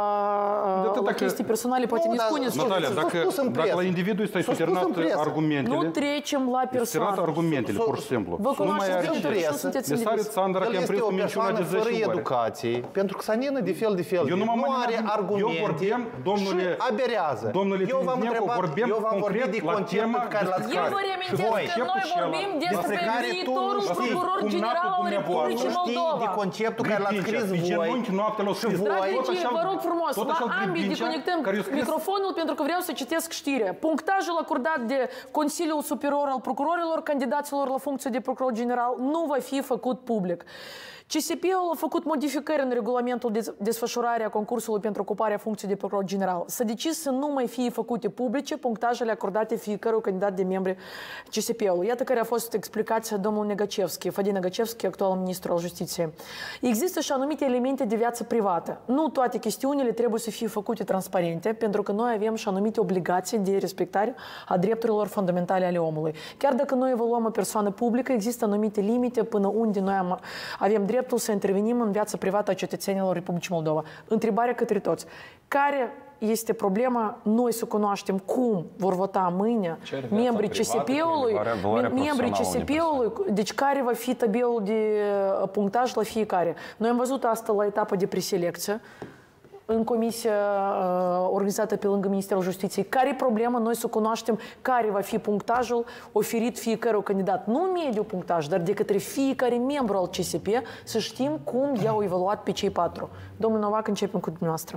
la chestii personale, poate ne spuneți. Natalia, dacă la individul este suternat argumentele... Nu trecem la persoană. argumentele, pur și simplu. Vă cunoașteți în presă. El este o persoană fără educație, pentru că sanină de fel de fel. Nu are argumente și aberează. Eu v-am întrebat, eu v-am vorbit de conceptul pe care l-ați Eu vă reamintesc că noi vorbim despre viitorul procuror general al Republicii Moldova. De conceptul care l-ați scris voi și voi. Dragii, vă rog frumos, la ambii deconectăm microfonul pentru că vreau să citesc știrea. Punctajul acordat de Consiliul Superior al Procurorilor candidaților la funcție de procuror general nu va fi făcut public. C S P-ul a făcut modificări în regulamentul de desfășurare a concursului pentru ocuparea funcției de procuror general. S-a decis să nu mai fie făcute publice punctajele acordate fiecărui candidat de membri C S P-ul. Iată care a fost explicația domnului Negacevski, Fadei Negacevski, actual ministru al Justiției. Există și anumite elemente de viață privată. Nu toate chestiunile trebuie să fie făcute transparente, pentru că noi avem și anumite obligații de respectare a drepturilor fundamentale ale omului. Chiar dacă noi evaluăm o persoană publică, există anumite limite până unde noi am, avem drept să intervenim în viața privată a cetățenilor Republicii Moldova. Întrebarea către toți. Care este problema? Noi să cunoaștem cum vor vota mâine membrii C S P-ului, membrii C S P-ului, deci care va fi tabelul de punctaj la fiecare. Noi am văzut asta la etapa de preselecție în comisia uh, organizată pe lângă Ministerul Justiției. Care problema? Noi să cunoaștem care va fi punctajul oferit fiecărui candidat. Nu mediu punctaj, dar de către fiecare membru al C S P, să știm cum i-au evaluat pe cei patru. Domnul Novac, începem cu dumneavoastră.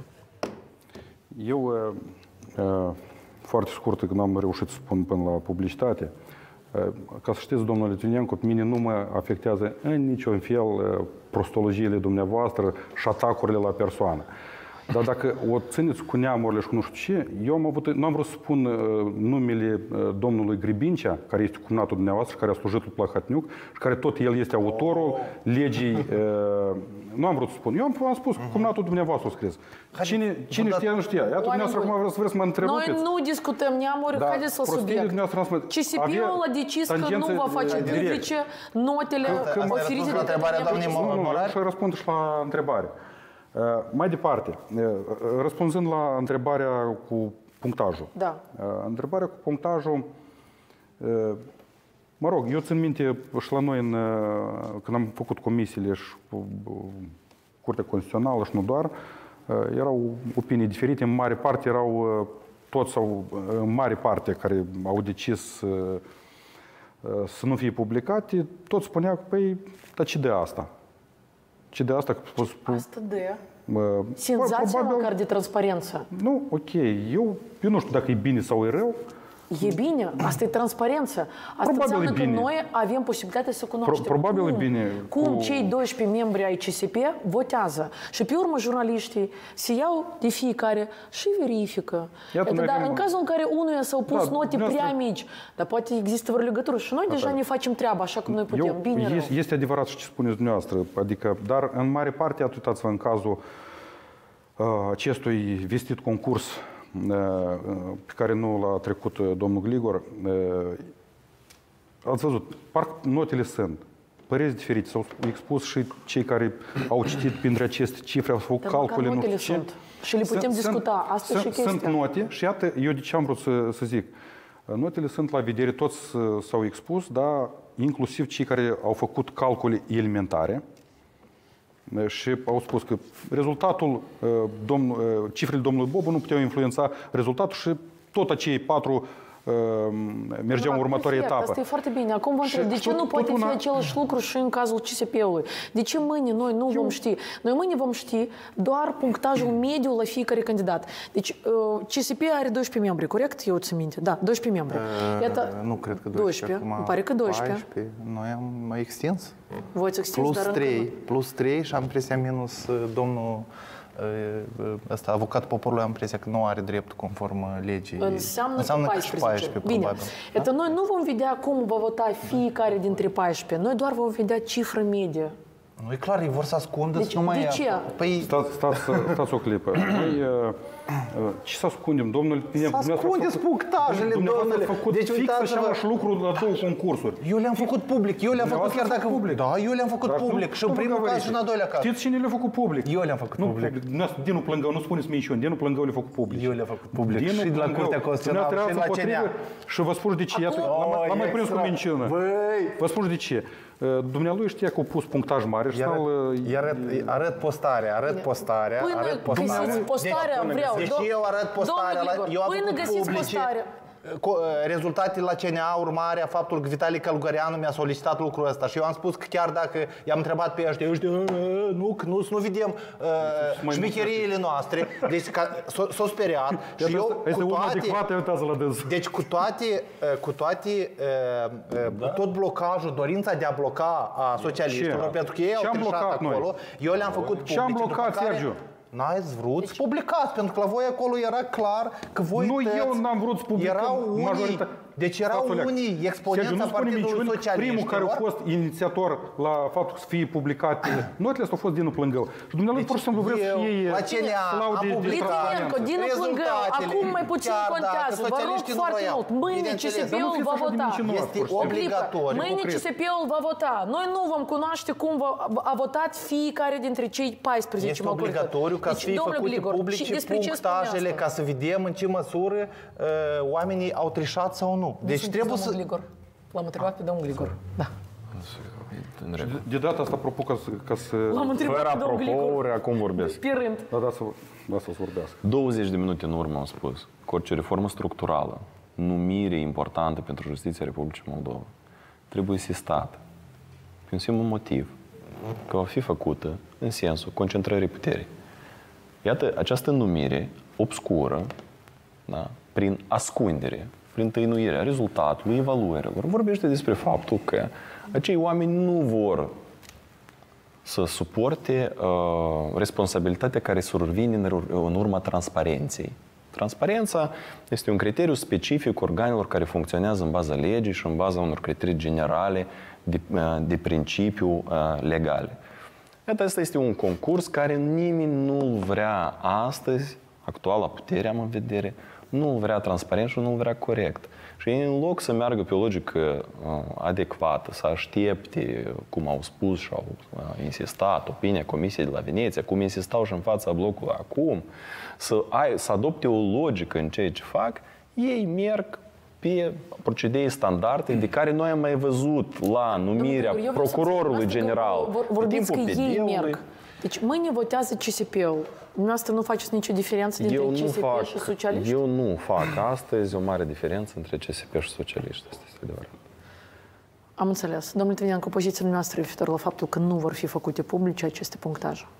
Eu, uh, uh, foarte scurt, că n-am reușit să spun până la publicitate, uh, ca să știți, domnule Tinencu, pe mine nu mă afectează în niciun fel uh, prostologiile dumneavoastră și atacurile la persoană. Dar dacă o țineți cu neamurile și cu nu știu ce, eu am avut, nu am vrut să spun uh, numele uh, domnului Gribincea, care este cumnatul dumneavoastră, care a slujit lui Plahatniuc și care tot el este autorul oh. legii. Uh, nu am vrut să spun. Eu am, am spus, cumnatul dumneavoastră a scris. Cine, cine știa, nu știa. Iată, dumneavoastră acum vreți, vreți să mă întrebați. Noi nu discutăm neamuri, da, haideți la subiect. C S P-ul a decis că nu va face publice notele oferite de întrebarea doamnei Morar. Și răspund și la întrebare. Uh, mai departe, uh, răspunzând la întrebarea cu punctajul. Da. Uh, întrebarea cu punctajul, uh, mă rog, eu țin minte și la noi, în, uh, când am făcut comisiile și uh, Curtea Constituțională și nu doar, uh, erau opinii diferite. În mare parte erau uh, toți sau uh, în mare parte care au decis uh, uh, să nu fie publicate, toți spuneau că, păi, dar ce de asta? Ce de asta? Asta de... Senzația măcar de transparență. Nu, ok. Eu, eu nu știu dacă e bine sau e rău, E bine, asta e transparență. Asta Probabil înseamnă bine. că noi avem posibilitatea să cunoaștem Pro- probabil cum, bine cum cu- cei doisprezece membri ai C S P votează. Și pe urmă jurnaliștii se iau de fiecare și verifică. Iată, Iată, noi dar avem- în cazul în care unuia s-au pus Da, note dumneavoastră- prea mici, dar poate există vreo legătură și noi deja ne facem treaba așa cum noi putem. Eu, Bine, rău. este, este adevărat și ce spuneți dumneavoastră, adică, dar în mare parte, uitați-vă în cazul uh, acestui vestit concurs uh, pe care nu l-a trecut uh, domnul Gligor, uh, ați văzut, parcă notele sunt, păreți diferite, s-au expus și cei care au citit printre aceste cifre, au făcut Dar măcar calcule, nu notele știu ce. sunt. Și le putem discuta. Asta sunt, și chestia. Sunt note și iată, eu de ce am vrut să, să zic. Notele sunt la vedere, toți s-au expus, dar inclusiv cei care au făcut calcule elementare și au spus că rezultatul, domn, cifrele domnului Bobu nu puteau influența rezultatul și tot acei patru mergeam în următoarea Perfect, etapă. asta e foarte bine. Acum vă întreb, de ce tot- nu poate tot fi una- același lucru și în cazul C S P-ului? De ce mâine noi nu vom ști? Noi mâine vom ști doar punctajul mediu la fiecare candidat. Deci C S P are doisprezece membri, corect? Eu țin minte. Da, doisprezece membri. Iată, Nu cred că doisprezece. doisprezece. Acum Îmi pare că doisprezece. paisprezece. Noi am mai extins. Voi ați extins, Plus dar încă trei. nu. Plus trei și am impresia minus uh, domnul uh, ăsta, avocat poporului, am impresia că nu are drept conform legii. Înseamnă, Înseamnă că că și paisprezece. paisprezece, Bine. probabil. Iată, noi nu vom vedea cum va vota fiecare dintre paisprezece. Noi doar vom vedea cifră medie. Nu, e clar, ei vor să ascundă. Deci, să nu mai de ia. ce? Păi, Stați, stați, stați o clipă. Noi, uh, uh, ce să ascundem, domnul? Să ascundeți punctajele, Dumneavoastră domnule. ați făcut Deci, fix uitați-vă. același lucru la două concursuri. eu le-am făcut public, eu le-am făcut Dumneavoastră chiar ați dacă... făcut public. Da, eu le-am făcut Dar public. nu- Și în nu primul caz vorbiți. și în al doilea caz. Știți cine le-a făcut public? Eu le-am făcut Nu, public. dumneavoastră, Dinu Plângău, nu spuneți minciuni, Dinu Plângău le-a făcut public. Eu le-am făcut public. Dinu Și de la Plângău. Curtea Constituțională, Dumneavoastră și la erați C N A. împotrivă și vă spun de ce. Iată, Acum- l-am- l-am mai Oh, prins cu extra. minciună. Băi! Vă spun de ce. Dumnealui știa că au pus punctaj mare și Îi arăt, stau... îi arăt, îi arăt postarea, arăt postarea, Până arăt postarea. găsiți postarea, Deci, vreau. Deci Dom- eu arăt postarea, Domnule la, Igor, eu am până făcut găsiți publice postarea. co- rezultatele la C N A, urmare a faptul că Vitali Călugăreanu mi-a solicitat lucrul ăsta și eu am spus că chiar dacă i-am întrebat pe ăștia, ăștia, "Ă, nu, că nu, să nu vedem uh, șmecheriile noastre, deci ca- s-o, s-o speriat și eu Este cu unul toate... adecvat, uitați la dâns. Deci cu toate, uh, cu toate, uh, uh, cu tot blocajul, dorința de a bloca a socialiștilor, Ce? pentru că ei Ce au am trișat blocat noi? acolo, eu le-am făcut Ce am publice, blocat, după care Sergiu? N-ați vrut să publicați, pentru că la voi acolo era clar că voi Nu, tăți- eu n-am vrut să publicăm Erau unii, majoritatea. deci erau Stați, Oleac. unii Sergiu, exponenți nu a spune Partidului minciuni. Socialiștilor. Primul care a fost inițiator la faptul să fie publicate notele astea a fost Dinu Plângău. Și dumneavoastră pur și simplu vreți să eu, fie la C N A, am laude de publicat. Litvinenko, Dinu Plângău, Rezultatele, acum mai puțin chiar dacă contează. Vă rog socialiștii nu foarte vroiau. mult. Mâine C S Bineînțeles. P-ul Dar nu va fiți așa de vota. mincinoși, Este pur și simplu. obligatoriu. Mâine C S P-ul va vota. Noi nu vom cunoaște cum va, a votat fiecare dintre cei paisprezece. Este m-au corectat. obligatoriu ca să Deci, fie domnule făcute Gligor, publice și despre ce spune punctajele asta? ca să vedem în ce măsură uh, oamenii au trișat sau nu. Deci Sunteți trebuie domnul să... Gligor. L-am întrebat pe domnul Gligor. Da. De data asta, apropo, ca să... Ca să... L-am întrebat Fără pe domnul Gligor. apropouri, acum vorbesc. Pe rând. Da, da, să, da, să-ți vorbească. douăzeci de minute în urmă am spus că orice reformă structurală, numire importantă pentru justiția Republicii Moldova, trebuie sistată. Pe un simplu motiv. Că va fi făcută în sensul concentrării puterii. Iată, această numire obscură, da, prin ascundere, prin tăinuirea rezultatului, evaluărilor, vorbește despre faptul că acei oameni nu vor să suporte uh, responsabilitatea care survine în, în urma transparenței. Transparența este un criteriu specific organelor care funcționează în baza legii și în baza unor criterii generale de, uh, de principiu uh, legale. Iată, asta este un concurs care nimeni nu vrea astăzi, actuala putere am în vedere, nu vrea transparent și nu vrea corect. Și în loc să meargă pe o logică uh, adecvată, să aștepte, cum au spus și au uh, insistat, opinia Comisiei de la Veneția, cum insistau și în fața blocului acum, să, ai, să adopte o logică în ceea ce fac, ei merg pe procedee standarde de care noi am mai văzut la numirea Domnule, eu vreau să procurorului înțeleg, asta general. că vor- Pe Vorbiți că timpul ei P D-ului. merg. Deci mâine votează C S P-ul. Dumneavoastră nu faceți nicio diferență dintre Eu C nu, S P fac, și socialiști? eu nu fac astăzi o mare diferență între C S P și socialiști. Asta este adevărat. Am înțeles. Domnule Litvinenko, poziția noastră referitor la faptul că nu vor fi făcute publice aceste punctaje.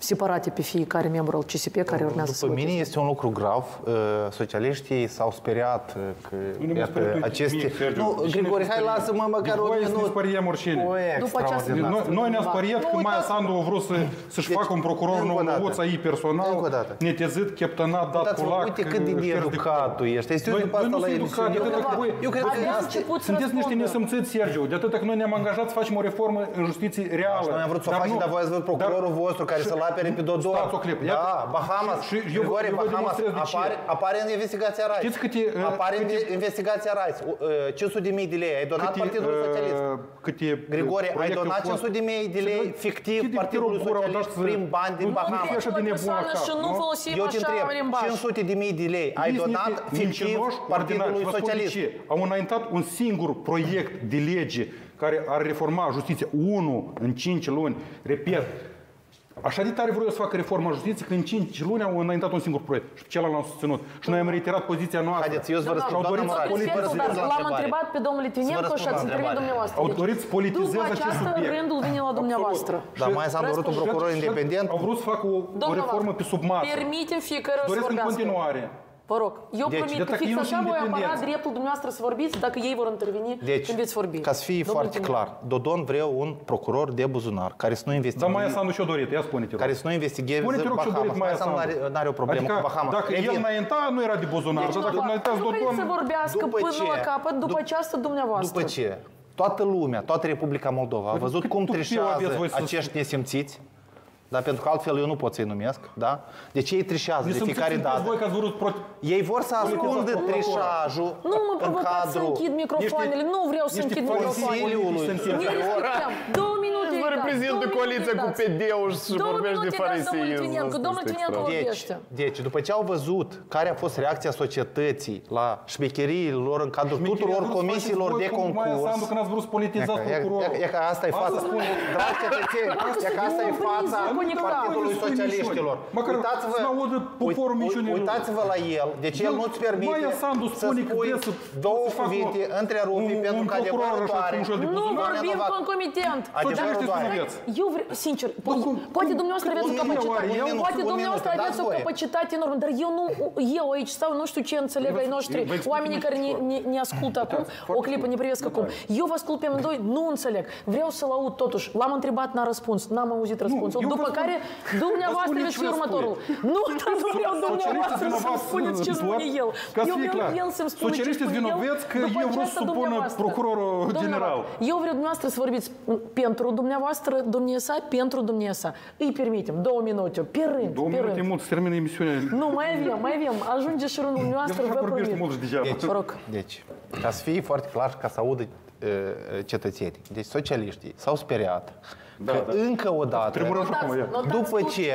separate pe fiecare membru al C S P care urmează să După mine voteze. este un lucru grav. Socialiștii s-au speriat că iată, aceste... Nu, Grigore, hai lasă-mă măcar un minut. După această... Noi ne-a speriat că Maia Sandu a vrut să-și facă un procuror nou, să ei personal, netezit, cheptănat, dat culac. Uite cât de needucat tu ești. Este după asta la emisiune. Eu cred că sunteți niște nesămțiți, Sergiu. De atât că noi ne-am angajat să facem o reformă în justiție reală. Noi am vrut să o facem, dar voi ați văzut procurorul vostru care să-l apere pe Dodon. Stați o clipă. Da, Bahamas. Grigore, Bahamas apare în investigația Rice. Apare în investigația Rice. cinci sute de mii de lei ai donat Partidului Socialist. Grigore, ai donat cinci sute de mii de lei fictiv Partidului Socialist prin bani din Bahamas. Și nu folosim Eu te întreb, cinci sute de mii de lei ai donat fictiv Partidului Socialist. Au înaintat un singur proiect de lege care ar reforma justiția, unul în cinci luni, repet. Așa de tare vreau să facă reforma justiției că în cinci luni au înaintat un singur proiect și celălalt l-am susținut. Și noi am reiterat poziția noastră. Haideți, eu îți vă răspund, doamna Moraes. L-am întrebat pe domnul Litvinenko și ați intervenit dumneavoastră. Au dorit să politizeze acest subiect. După aceasta, rândul vine la dumneavoastră. Dar mai s-a dorit un procuror independent. Au vrut să facă o reformă pe sub masă. Permitem fiecare să vorbească. Doresc în continuare. Vă rog, eu deci, promit că fix așa voi apăra dreptul dumneavoastră să vorbiți dacă ei vor interveni deci, când veți vorbi. Ca să fie Domnul foarte clar, Dodon vreau un procuror de buzunar care să nu investigheze... Dar Maia Sandu și-o dorit, ia spune-te rog. Care să nu investigheze Bahamas. Maia Sandu nu are o problemă adică, cu Bahamas. Dacă el înainta, nu era de buzunar. Deci, dacă înaintați Dodon... să vorbească până la capăt după aceasta dumneavoastră. După ce? Toată lumea, toată Republica Moldova a văzut cum trișează acești nesimțiți. Da, pentru că altfel eu nu pot să-i numesc, da? Deci ei trișează de fiecare dată. Ei vor să ascundă trișajul nu mă provocați să închid microfoanele, nu vreau să închid microfoanele. Două minute. Vă reprezintă coaliția cu P D-ul și vorbești de fariseism. Domnul Litvinenko vorbește. Deci, după ce au văzut care a fost reacția societății la șmecheriile lor în cadrul tuturor comisiilor de concurs. Maia Sandu când ați vrut să politizați procurorul. E că asta e fața. Dragi cetățeni, e că asta e fața Partidului Socialiștilor. Uitați-vă la el. Deci el nu-ți permite să spui două cuvinte întrerupi pentru că adevărul doare. Nu vorbim concomitent. Adevărul doare. Eu vreau, sincer, poate dumneavoastră aveți o capacitate. Poate dumneavoastră aveți o capacitate enormă, dar eu nu, eu aici stau, nu știu ce înțeleg ai noștri, oamenii care ne ascultă acum, o clipă ne privesc acum. Eu vă ascult pe amândoi, nu înțeleg. Vreau să-l aud totuși. L-am întrebat, n-a răspuns, n-am auzit răspunsul. După care dumneavoastră veți fi următorul. Nu, dar nu vreau dumneavoastră să-mi spuneți ce spune el. Eu vreau el să-mi spună ce spune el. Că eu vreau să supună procurorul general. Eu vreau dumneavoastră să vorbiți pentru dumneavoastră, domnie sa, pentru domnie sa. Îi permitem două minute, pe rând, Două minute mult, să termină emisiunea. Nu, mai avem, mai avem. Ajunge și rândul dumneavoastră, vă promit. Deci, deci, ca să fie foarte clar, ca să audă cetățenii. Deci socialiștii s-au speriat Da, că da. încă o dată, după ce,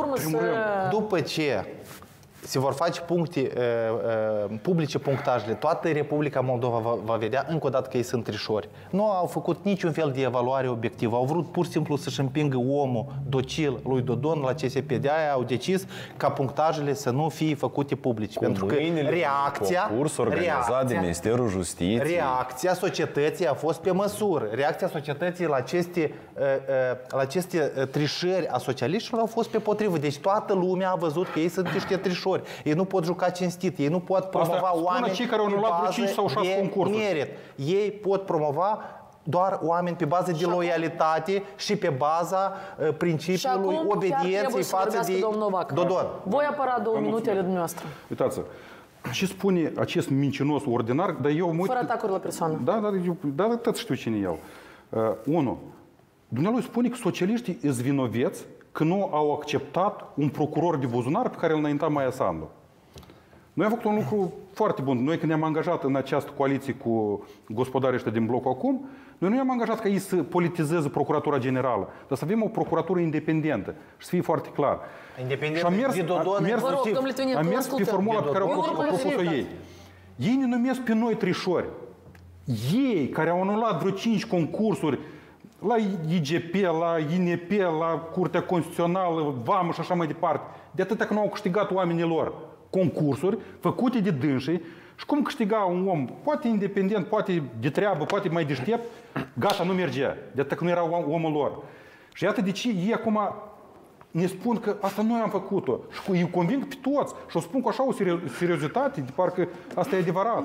după ce se vor face puncte uh, uh, publice, punctajele, toată Republica Moldova va, va vedea încă o dată că ei sunt trișori. Nu au făcut niciun fel de evaluare obiectivă. Au vrut pur și simplu să-și împingă omul docil lui Dodon la C S P. De-aia au decis ca punctajele să nu fie făcute publice. Cu pentru că reacția, concurs organizat reacția, de Ministerul Justiției. Reacția societății a fost pe măsură. Reacția societății la aceste, uh, uh, la aceste uh, trișări a socialiștilor au fost pe potrivă. Deci toată lumea a văzut că ei sunt niște trișori. Ei nu pot juca cinstit, ei nu pot promova Asta oameni cei care au anulat vreo cinci sau șase concursuri. merit. Ei pot promova doar oameni pe bază de loialitate și pe baza uh, principiului acum obedienței față de Dodon. Voi apăra două minute ale dumneavoastră. Uitați, ce spune acest mincinos ordinar, dar eu mă uit... Fără atacuri la persoană. Da, da, eu, da, da, tot știu cine e el. Uh, unu, dumnealui spune că socialiștii îți vinoveți că nu au acceptat un procuror de buzunar pe care îl înainta Maia Sandu. Noi am făcut un lucru foarte bun. Noi când ne-am angajat în această coaliție cu gospodarii ăștia din blocul acum, noi nu ne-am angajat ca ei să politizeze Procuratura Generală, dar să avem o procuratură independentă și să fie foarte clar. Independent și am mers, de Dodon. am mers, Vă rog, domnule Litvinenko, am mers pe formula pe care au propus-o ei. Ei ne numesc pe noi trișori. Ei, care au anulat vreo cinci concursuri la I G P, la I N P, la Curtea Constituțională, Vamă și așa mai departe, de atâta că nu au câștigat oamenii lor concursuri făcute de dânsii și cum câștiga un om, poate independent, poate de treabă, poate mai deștept, gata, nu mergea, de atâta că nu era omul lor. Și iată de ce ei acum ne spun că asta noi am făcut-o. Și îi conving pe toți. Și o spun cu așa o seriozitate, de parcă asta e adevărat.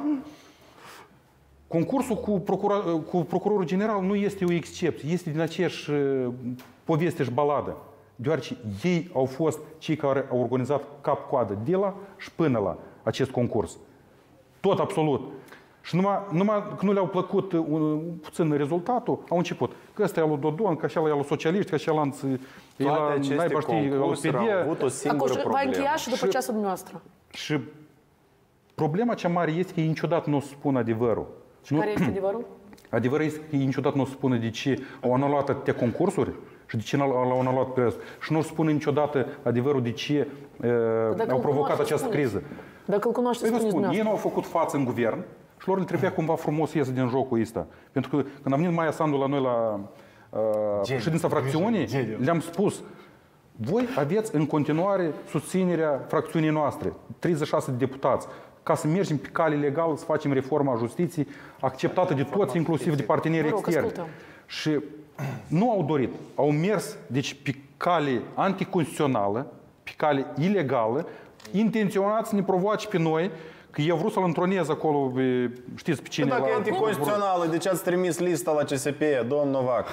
Concursul cu, procura, cu procurorul general nu este o excepție. Este din aceeași poveste și baladă. Deoarece ei au fost cei care au organizat cap-coadă de la și până la acest concurs. Tot absolut. Și numai, numai că nu le-au plăcut un, puțin rezultatul, au început. Că ăsta e al lui Dodon, că așa e al lui socialiști, că așa e la naiba știi, concursuri au avut o singură Acum, va problemă. încheia și după Și- ceasul dumneavoastră. Și problema cea mare este că ei niciodată nu o să spună adevărul. Și care este adevărul? Adevărul este că ei niciodată nu o să spună de ce au anulat atâtea concursuri și de ce l-au anulat pe ăsta. Și nu o să spună niciodată adevărul de ce uh, Dacă au îl provocat cunoaște, această spuneți. criză. Dacă îl cunoaște, Păi vă spuneți spun, ei dumneavoastră. nu au făcut față în guvern și lor le trebuia cumva frumos să iasă din jocul ăsta. Pentru că când a venit Maia Sandu la noi la uh, ședința fracțiunii, le-am spus, voi aveți în continuare susținerea fracțiunii noastre, treizeci și șase de deputați, ca să mergem pe cale legală, să facem reforma justiției, acceptată de toți, inclusiv de parteneri Vă rog, externi. ascultăm. Și nu au dorit, au mers deci, pe cale anticonstituțională, pe cale ilegală, intenționat să ne provoace pe noi, că eu vreau să-l întronez acolo, pe- știți pe cine? Dacă la- e anticonstituțională, de ce ați trimis lista la C S P, domn Novac?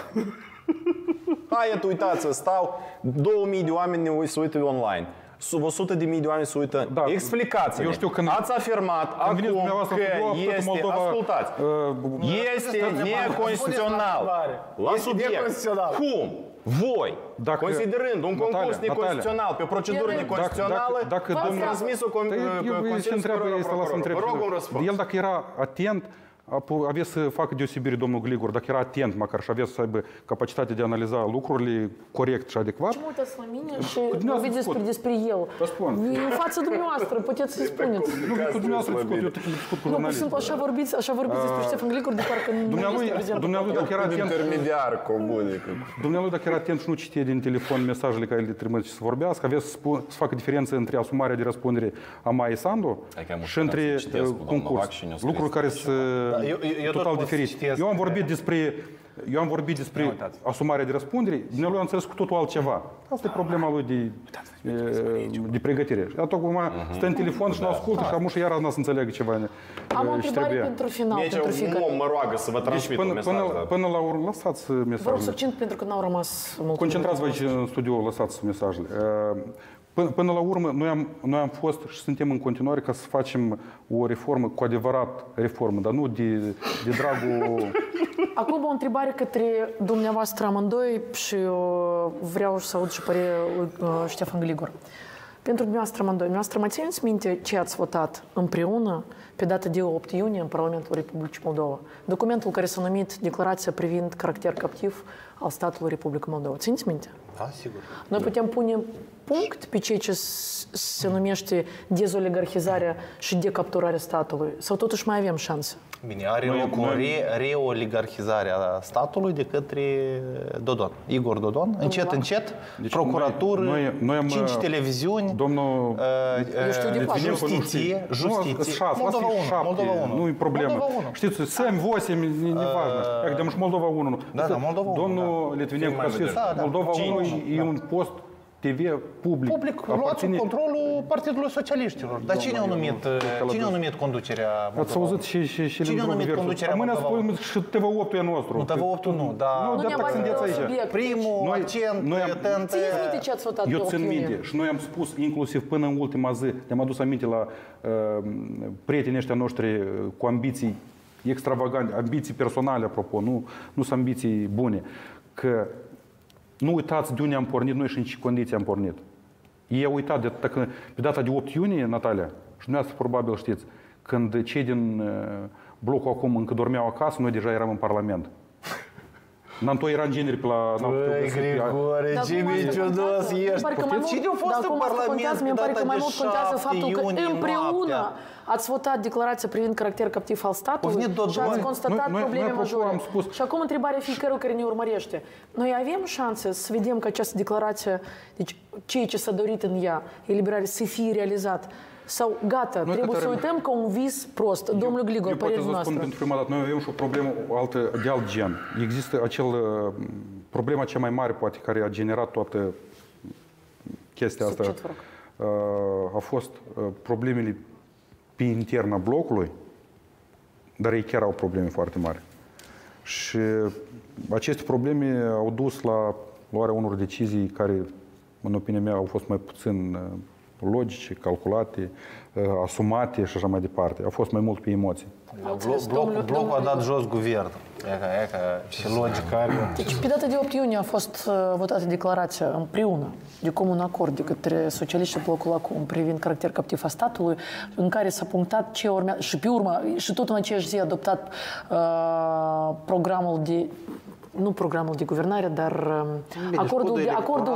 Hai, uitați, stau, două mii de oameni ne se uită online. Sub o sută de mii de oameni se uită. Da. Explicați-ne. Eu știu când- Ați afirmat Când veniți acum dumneavoastră că în studio, toată este, Moldova, ascultați, uh, este neconstituțional. La Este subiect. neconstituțional. Cum? Voi, Dacă- considerând un concurs Natalia, neconstituțional pe procedură Dacă- neconstituțională, dacă- dacă ați domnul- transmis o con- Păi, eu- eu- Consiliul ce întreabă Superior al este la să Procurorului. întreb. Vă rog un răspuns. El dacă era atent, apo- avea să facă deosebire domnul Gligur, dacă era atent măcar și avea să aibă capacitatea de a analiza lucrurile corect și adecvat. Ce mă uitați la mine și dumneavoastră vorbiți despre, discut. despre el. Vă spun. În fața dumneavoastră, puteți să-i spuneți. Nu, cu dumneavoastră discut, eu discut cu Nu, pur și jurnaliști. simplu așa vorbiți, așa vorbiți despre Ștefan Gligur, de parcă nu Dumnealui, este prezent. dumnealui dacă era atent, Intermediar comunică. dumnealui dacă era atent și nu citea din telefon mesajele care le trimite și să vorbească, avea să, spun, să facă diferență între asumarea de răspundere a Maia Sandu Adică am și între să citesc cu uh, domnul concurs. Novac și ne-o scris Lucruri care ceva. sunt eu- eu tot total pot să diferite. citesc Eu am pe- vorbit despre Eu am vorbit despre asumarea de răspundere, dumnealui a înțeles cu totul altceva. Asta e problema lui de, de pregătire. Și acum stă în telefon și nu ascultă și amușă iar n-a să înțeleagă ceva. Am o întrebare pentru final, Deci pentru un fiecare. om mă roagă să vă Deci transmit un până, mesaj. până, da. până la urmă, lăsați Vă rog mesajele. succint pentru că n-au rămas mult. Concentrați-vă aici în studio, lăsați mesajele. Până, până la urmă, noi am, noi am fost și suntem în continuare ca să facem o reformă, cu adevărat reformă, dar nu de, de dragul... Acum o întrebare către dumneavoastră amândoi și uh, vreau să aud și părerea lui uh, Ștefan Gligur. Pentru dumneavoastră amândoi, dumneavoastră mai țineți minte ce ați votat împreună pe data de opt iunie în Parlamentul Republicii Moldova? Documentul care s-a numit Declarația privind caracter captiv al statului Republica Moldova. Țineți minte? Da, sigur. Noi putem pune punct pe ceea ce s- se numește dezoligarhizarea și decapturarea statului? Sau totuși mai avem șanse? Bine, are loc o re, reoligarhizare a statului de către Dodon. Igor Dodon, încet, încet, Deci procuratură, noi- noi- noi am, cinci uh, televiziuni, Domnul... uh, Eu știu de uh, patru. justiție, Nu, justiție. șase, Moldova lasă-i unu, șapte, Moldova unu. nu e problemă. Moldova unu. Știți, семь, восемь, не, не важно. Как, de Moldova unu. Da, da, Moldova unu, Domnul Litvinenko, mai că știți, vedem. Da, da. Moldova unu Cinci, e un post T V public. Public, luați sub controlul Partidului Socialiștilor. Dar cine a numit, cine a numit conducerea Ați Moldova? auzit și, și, și Cine a numit conducerea Mâine Moldova unu? spune și T V opt e nostru. Nu, T V opt nu, dar Nu, Nu dar neapărat sunteți pe aici. subiect. primul Noi- accent, noi am- atent, Țineți minte ce ați votat pe Eu opt țin iunie? minte și noi am spus inclusiv până în ultima zi, ne-am adus aminte la uh, prietenii ăștia noștri uh, cu ambiții extravagante, ambiții personale, apropo, nu, nu sunt ambiții bune, că nu uitați de unde am pornit noi și în ce condiții am pornit. Ei au uitat de dacă, pe data de opt iunie, Natalia, și dumneavoastră probabil știți, când cei din uh, blocul acum încă dormeau acasă, noi deja eram în Parlament. N-am tot eram generi pe la... n-am putut Băi, găsi pe- Grigore, Dar ce acum asta minciunos contează. Mi ești! pare că mai mult- Cine a fost dar în acum asta Parlament contează, pe mi pare că data mai de mult contează șapte faptul că iunie împreună noaptea? ați votat declarația privind caracter captiv al statului Păi, Dodon, și ați noi- constatat noi- noi, probleme apropo, majore. am spus- Și acum întrebarea fiecărui care ne urmărește. Noi avem șanse să vedem că această declarație, deci ceea ce s-a dorit în ea, eliberare, să fie realizat? Sau gata, Noi trebuie câte să vreme- uităm ca un vis prost. Domnul Gligor, Eu poate părerea să spun noastră. pentru prima dată, noi avem și o problemă o altă, de alt gen. Există acel, uh, problema cea mai mare, poate, care a generat toată chestia asta. Succint, vă rog. A fost problemele pe interna blocului, dar ei chiar au probleme foarte mari. Și aceste probleme au dus la luarea unor decizii care, în opinia mea, au fost mai puțin logice, calculate, asumate și așa mai departe. A fost mai mult pe emoții. Bloc, bloc, blocul a dat jos guvernul. Eca, eca, ce logică are. Deci, pe data de opt iunie a fost uh, votată declarația împreună, de comun acord de către socialiști și blocul acum privind caracter captiv a statului, în care s-a punctat ce urmează, și pe urmă, și tot în aceeași zi a adoptat uh, programul de nu programul de guvernare, dar Bine, acordul de, acordul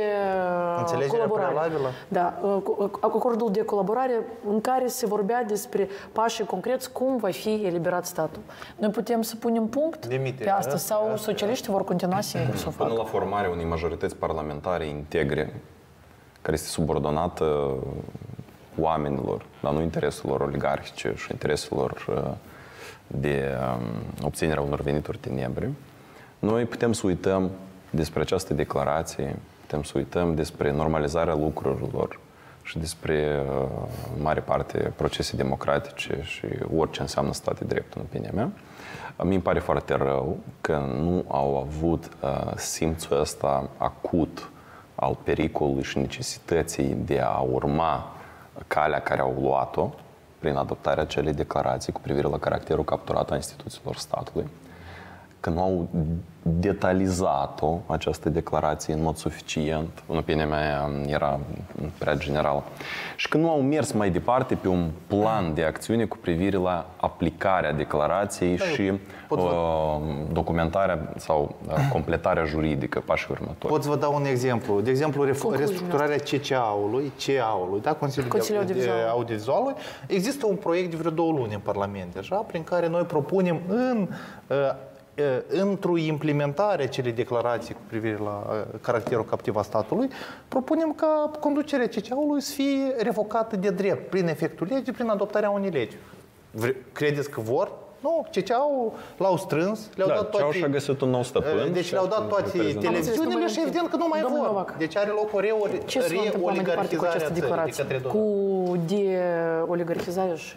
de colaborare. Da, acordul de colaborare în care se vorbea despre pașii concreți cum va fi eliberat statul. Noi putem să punem punct Demite, pe asta sau asta, socialiștii vor continua singuri să o facă. Până la formarea unei majorități parlamentare integre, care este subordonată oamenilor, dar nu intereselor oligarhice și intereselor de obținerea unor venituri tenebre, noi putem să uităm despre această declarație, putem să uităm despre normalizarea lucrurilor și despre, în mare parte, procese democratice și orice înseamnă stat de drept, în opinia mea. Mi-mi pare foarte rău că nu au avut uh, simțul ăsta acut al pericolului și necesității de a urma calea care au luat-o prin adoptarea acelei declarații cu privire la caracterul capturat a instituțiilor statului, că nu au detalizat-o, această declarație, în mod suficient. În opinia mea era prea general. Și că nu au mers mai departe pe un plan de acțiune cu privire la aplicarea declarației da, și uh, documentarea sau uh, completarea juridică, pașii următori. Pot să vă dau un exemplu. De exemplu, restructurarea C C A-ului, C A ului, da? Consiliul, Consiliul de, de Audiovizualului. Există un proiect de vreo două luni în Parlament deja, prin care noi propunem în uh, într-o implementare acelei declarații cu privire la caracterul captiv a statului, propunem ca conducerea C C A-ului să fie revocată de drept, prin efectul legii, prin adoptarea unei legi. Credeți că vor? Nu, C C A-ul l-au strâns, le-au da, dat toate... și-a găsit un nou stăpân. Deci le-au dat toate televiziunile și evident că nu mai vor. Novak. Deci are loc o reoligarhizare a țării. Cu de-oligarhizarea și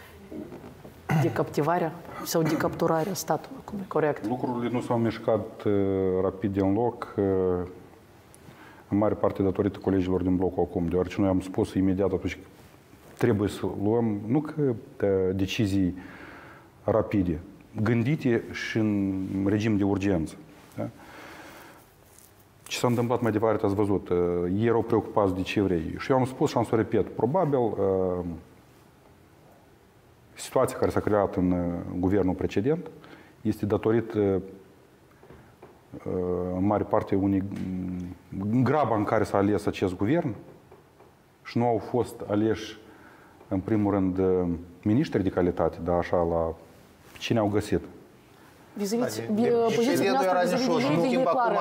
decaptivarea sau decapturarea statului, cum e corect? Lucrurile nu s-au mișcat uh, rapid din loc, uh, în mare parte datorită colegilor din blocul acum, deoarece noi am spus imediat atunci că trebuie să luăm, nu că uh, decizii rapide, gândite și în regim de urgență. Da? Ce s-a întâmplat mai departe, ați văzut, uh, ei erau preocupați de ce vrei. Și eu am spus și am să o repet, probabil uh, situația care s-a creat în uh, guvernul precedent este datorită uh, în mare parte unei graba în care s-a ales acest guvern și nu au fost aleși în primul rând uh, miniștri de calitate, dar așa la cine au găsit. Poziția noastră vis-a-vis e clară.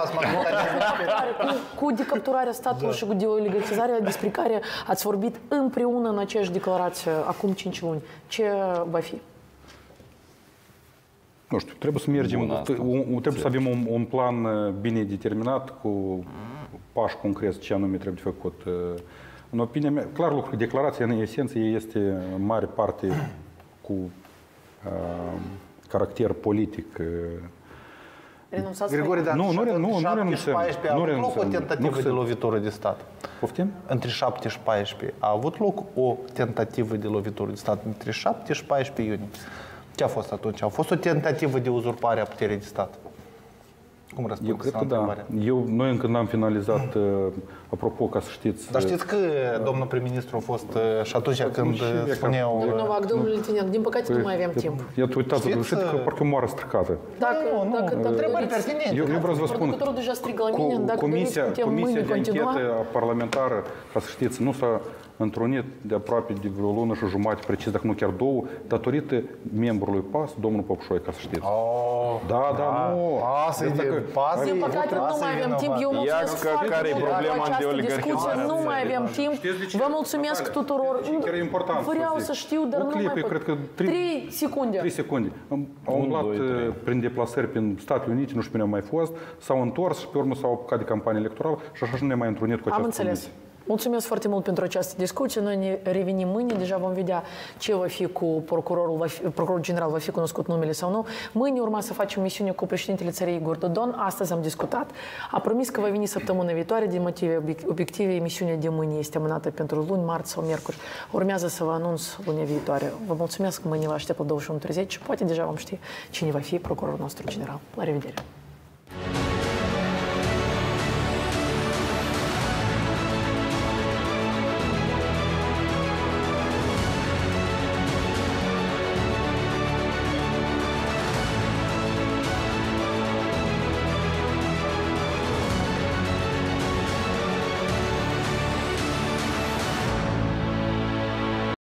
Cu decapturarea statului și cu deoligarhizarea despre care ați vorbit împreună în aceeași declarație acum cinci luni. Ce va fi? Nu știu, trebuie să mergem, trebuie să avem un, un plan bine determinat cu pași concreți ce anume trebuie făcut. În opinia mea, clar lucru, declarația în esență este în mare parte cu uh, caracter politic. Renunțați? Grigore, dar nu, nu, nu, nu renunțăm. A avut loc o tentativă de lovitură de stat. Poftim? Între șapte și paisprezece a avut loc o tentativă de lovitură de stat între șapte și paisprezece iunie. Ce a fost atunci? A fost o tentativă de uzurpare a puterii de stat. Cum răspundeți? Eu cred că da. Eu, noi încă n-am finalizat, apropo, ca să știți... Dar știți că domnul prim-ministru a fost și atunci când spuneau... Domnul Novak, domnul lieutenant, din păcate nu mai avem timp. Iată, uitați, știți că parcă moară stricată. Dacă, dacă, dacă întrebări pertinente. Eu vreau să vă spun, deja strigă la mine, dacă comisia, putem comisia mâine de continua. anchetă parlamentară, ca să știți, nu s-a întrunit de aproape de vreo lună și jumătate, precis, dacă nu chiar două, datorită membrului P A S, domnul Păpușoi, ca să știți. Oh, da, da, nu. Asta e de P A S. Din păcate, nu mai avem timp. Eu mulțumesc foarte mult pentru această discuție. Nu mai avem timp. Vă mulțumesc tuturor. Vreau să știu, dar nu mai pot. Trei secunde. Trei secunde. Au umblat prin deplasări prin Statele Unite, nu știu bine au mai fost, s-au întors și pe urmă s-au apucat de campanie electorală și așa nu ne-am mai întrunit cu această comisie. Mulțumesc foarte mult pentru această discuție. Noi ne revenim mâine. Deja vom vedea ce va fi cu procurorul, va fi, procurorul general, va fi cunoscut numele sau nu. Mâine urma să facem misiune cu președintele țării Igor Dodon. Astăzi am discutat. A promis că va veni săptămâna viitoare. Din motive obiective, emisiunea de mâine este amânată pentru luni, marți sau miercuri. Urmează să vă anunț lunea viitoare. Vă mulțumesc că mâine vă aștept la douăzeci și unu treizeci. Poate deja vom ști cine va fi procurorul nostru general. La revedere!